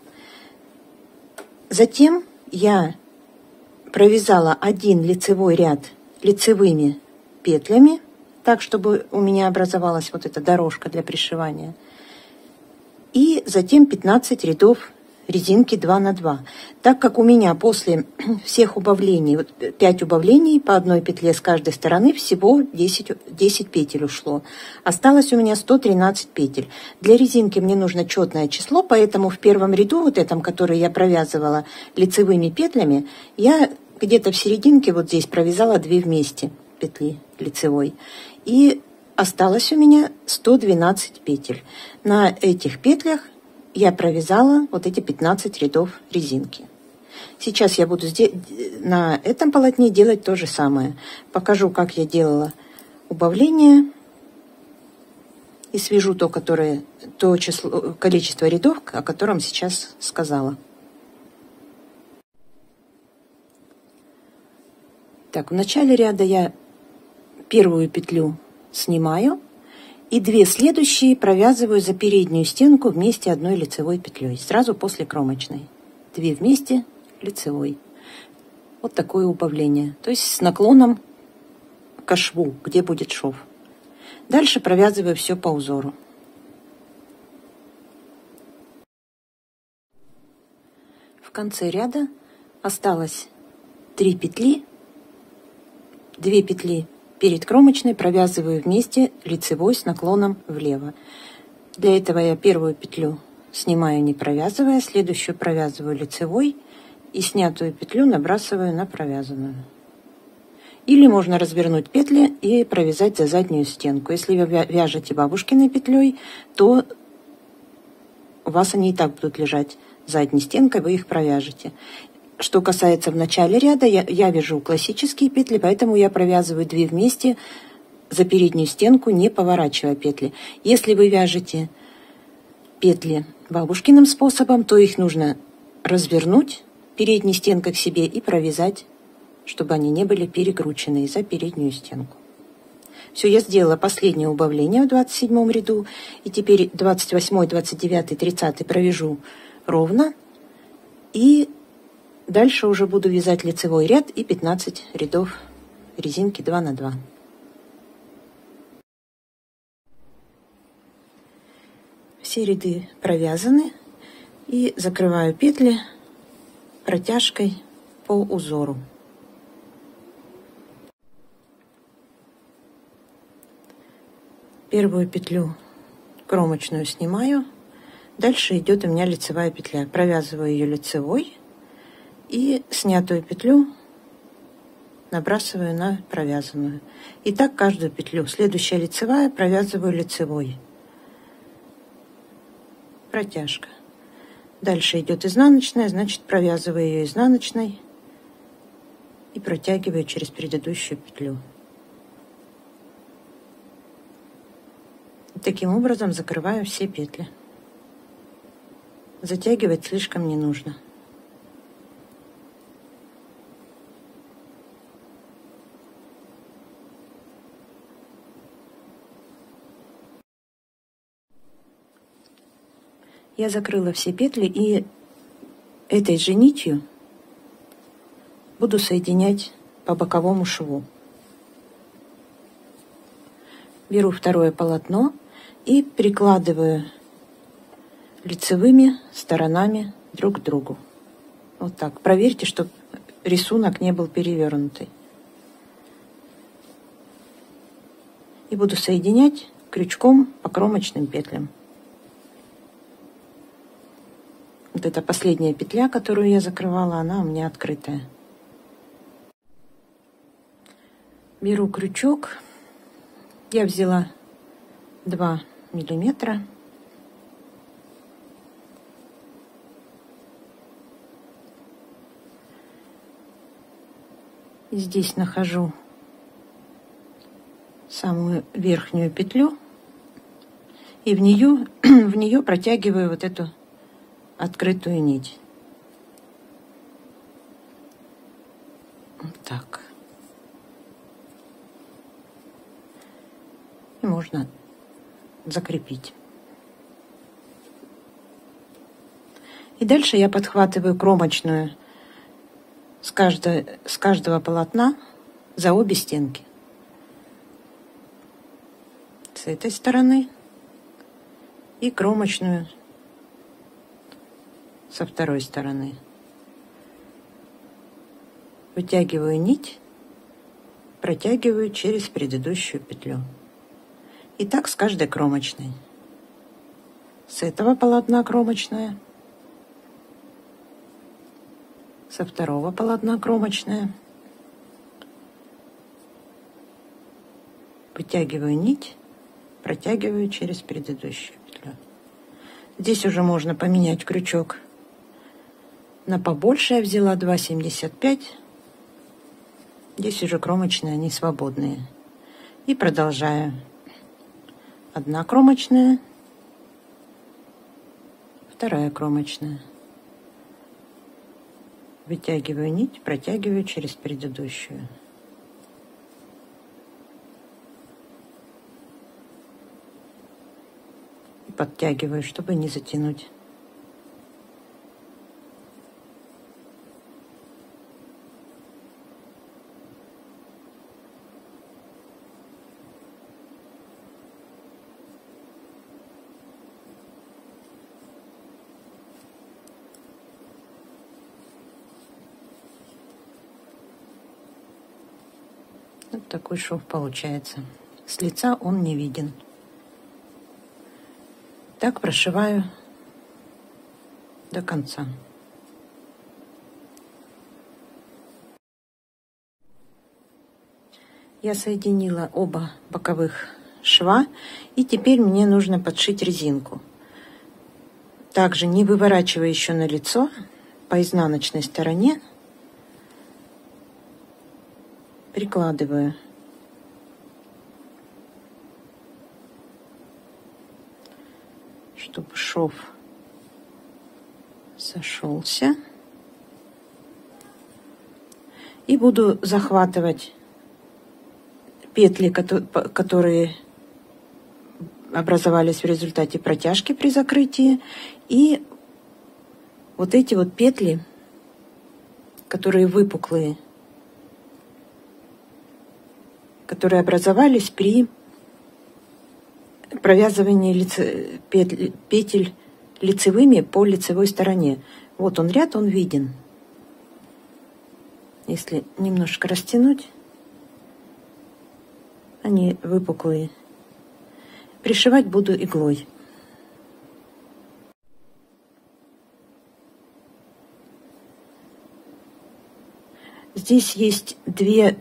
Затем я провязала один лицевой ряд лицевыми петлями, так, чтобы у меня образовалась вот эта дорожка для пришивания. И затем пятнадцать рядов резинки два на два. Так как у меня после всех убавлений, вот пять убавлений по одной петле с каждой стороны, всего десять, десять петель ушло. Осталось у меня сто тринадцать петель. Для резинки мне нужно четное число, поэтому в первом ряду, вот этом, который я провязывала лицевыми петлями, я где-то в серединке вот здесь провязала две вместе петли лицевой. И осталось у меня сто двенадцать петель. На этих петлях я провязала вот эти пятнадцать рядов резинки. Сейчас я буду здесь, на этом полотне делать то же самое. Покажу, как я делала убавление. И свяжу то, которое, то число, количество рядов, о котором сейчас сказала. Так, в начале ряда я первую петлю снимаю. И две следующие провязываю за переднюю стенку вместе одной лицевой петлей, сразу после кромочной. Две вместе лицевой. Вот такое убавление. То есть с наклоном ко шву, где будет шов. Дальше провязываю все по узору. В конце ряда осталось три петли, две петли перед кромочной провязываю вместе лицевой с наклоном влево. Для этого я первую петлю снимаю, не провязывая, следующую провязываю лицевой и снятую петлю набрасываю на провязанную. Или можно развернуть петли и провязать за заднюю стенку. Если вы вяжете бабушкиной петлей, то у вас они и так будут лежать задней стенкой, вы их провяжете. Что касается в начале ряда, я, я вяжу классические петли, поэтому я провязываю две вместе за переднюю стенку, не поворачивая петли. Если вы вяжете петли бабушкиным способом, то их нужно развернуть передней стенкой к себе и провязать, чтобы они не были перекручены за переднюю стенку. Все, я сделала последнее убавление в двадцать седьмом ряду, и теперь двадцать восьмой, двадцать девятый, тридцатый провяжу ровно, и дальше уже буду вязать лицевой ряд и пятнадцать рядов резинки два на два. Все ряды провязаны, и закрываю петли протяжкой по узору. Первую петлю кромочную снимаю, дальше идет у меня лицевая петля. Провязываю ее лицевой и снятую петлю набрасываю на провязанную. И так каждую петлю. Следующая лицевая провязываю лицевой. Протяжка. Дальше идет изнаночная, значит провязываю ее изнаночной и протягиваю через предыдущую петлю. И таким образом закрываю все петли. Затягивать слишком не нужно. Я закрыла все петли и этой же нитью буду соединять по боковому шву. Беру второе полотно и прикладываю лицевыми сторонами друг к другу. Вот так. Проверьте, чтобы рисунок не был перевернутый. И буду соединять крючком по кромочным петлям. Вот эта последняя петля, которую я закрывала, она у меня открытая. Беру крючок. Я взяла два миллиметра. И здесь нахожу самую верхнюю петлю и в нее, в нее протягиваю вот эту открытую нить. Вот так. И можно закрепить. И дальше я подхватываю кромочную с каждого, с каждого полотна за обе стенки. С этой стороны и кромочную со второй стороны. Вытягиваю нить, протягиваю через предыдущую петлю. И так с каждой кромочной. С этого полотна кромочная, со второго полотна кромочная. Вытягиваю нить, протягиваю через предыдущую петлю. Здесь уже можно поменять крючок на побольше. Я взяла два семьдесят пять. Здесь уже кромочные, они свободные. И продолжаю. Одна кромочная, вторая кромочная. Вытягиваю нить, протягиваю через предыдущую. И подтягиваю, чтобы не затянуть. Вот такой шов получается. С лица он не виден. Так прошиваю до конца. Я соединила оба боковых шва, и теперь мне нужно подшить резинку. Также не выворачивая еще на лицо, по изнаночной стороне прикладываю. Чтобы шов сошелся. И буду захватывать петли, которые образовались в результате протяжки при закрытии, и вот эти вот петли, которые выпуклые, которые образовались при провязывании лице, петель, петель лицевыми по лицевой стороне. Вот он ряд, он виден. Если немножко растянуть, они выпуклые. Пришивать буду иглой. Здесь есть две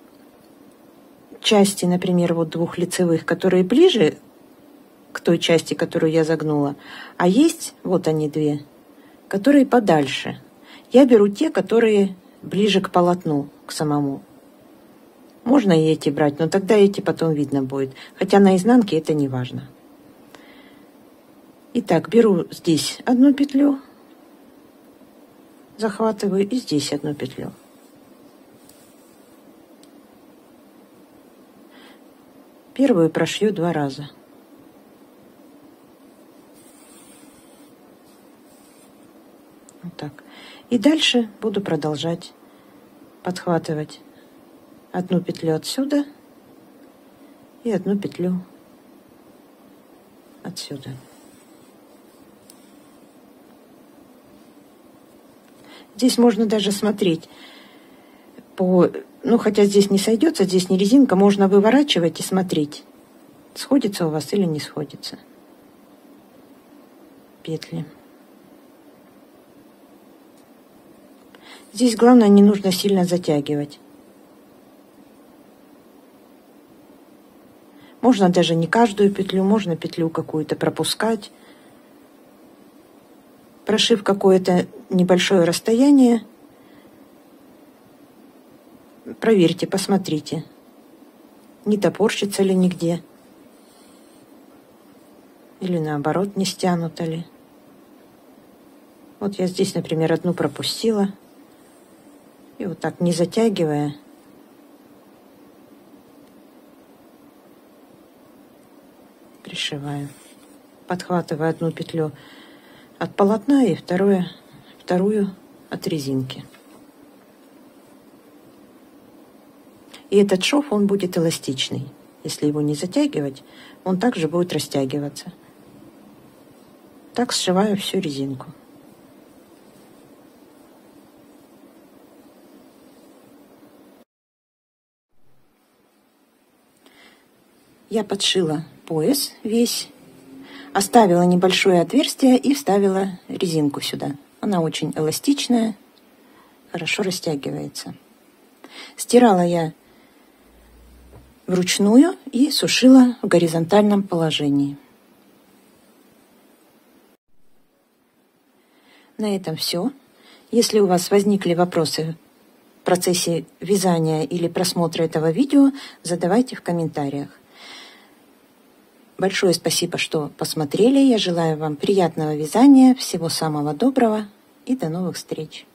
части, например, вот двух лицевых, которые ближе к той части, которую я загнула, а есть, вот они две, которые подальше. Я беру те, которые ближе к полотну, к самому. Можно и эти брать, но тогда эти потом видно будет. Хотя на изнанке это не важно. Итак, беру здесь одну петлю, захватываю, и здесь одну петлю. Первую прошью два раза. Вот так. И дальше буду продолжать подхватывать одну петлю отсюда и одну петлю отсюда. Здесь можно даже смотреть по, ну хотя здесь не сойдется, здесь не резинка, можно выворачивать и смотреть, сходится у вас или не сходится петли. Здесь главное, не нужно сильно затягивать. Можно даже не каждую петлю, можно петлю какую-то пропускать. Прошив какое-то небольшое расстояние, проверьте, посмотрите, не топорщится ли нигде, или наоборот, не стянуто ли. Вот я здесь, например, одну пропустила, и вот так, не затягивая, пришиваю. Подхватываю одну петлю от полотна и вторую, вторую от резинки. И этот шов, он будет эластичный. Если его не затягивать, он также будет растягиваться. Так сшиваю всю резинку. Я подшила пояс весь, оставила небольшое отверстие и вставила резинку сюда. Она очень эластичная, хорошо растягивается. Стирала я вручную и сушила в горизонтальном положении. На этом все. Если у вас возникли вопросы в процессе вязания или просмотра этого видео, задавайте в комментариях. Большое спасибо, что посмотрели. Я желаю вам приятного вязания, всего самого доброго и до новых встреч.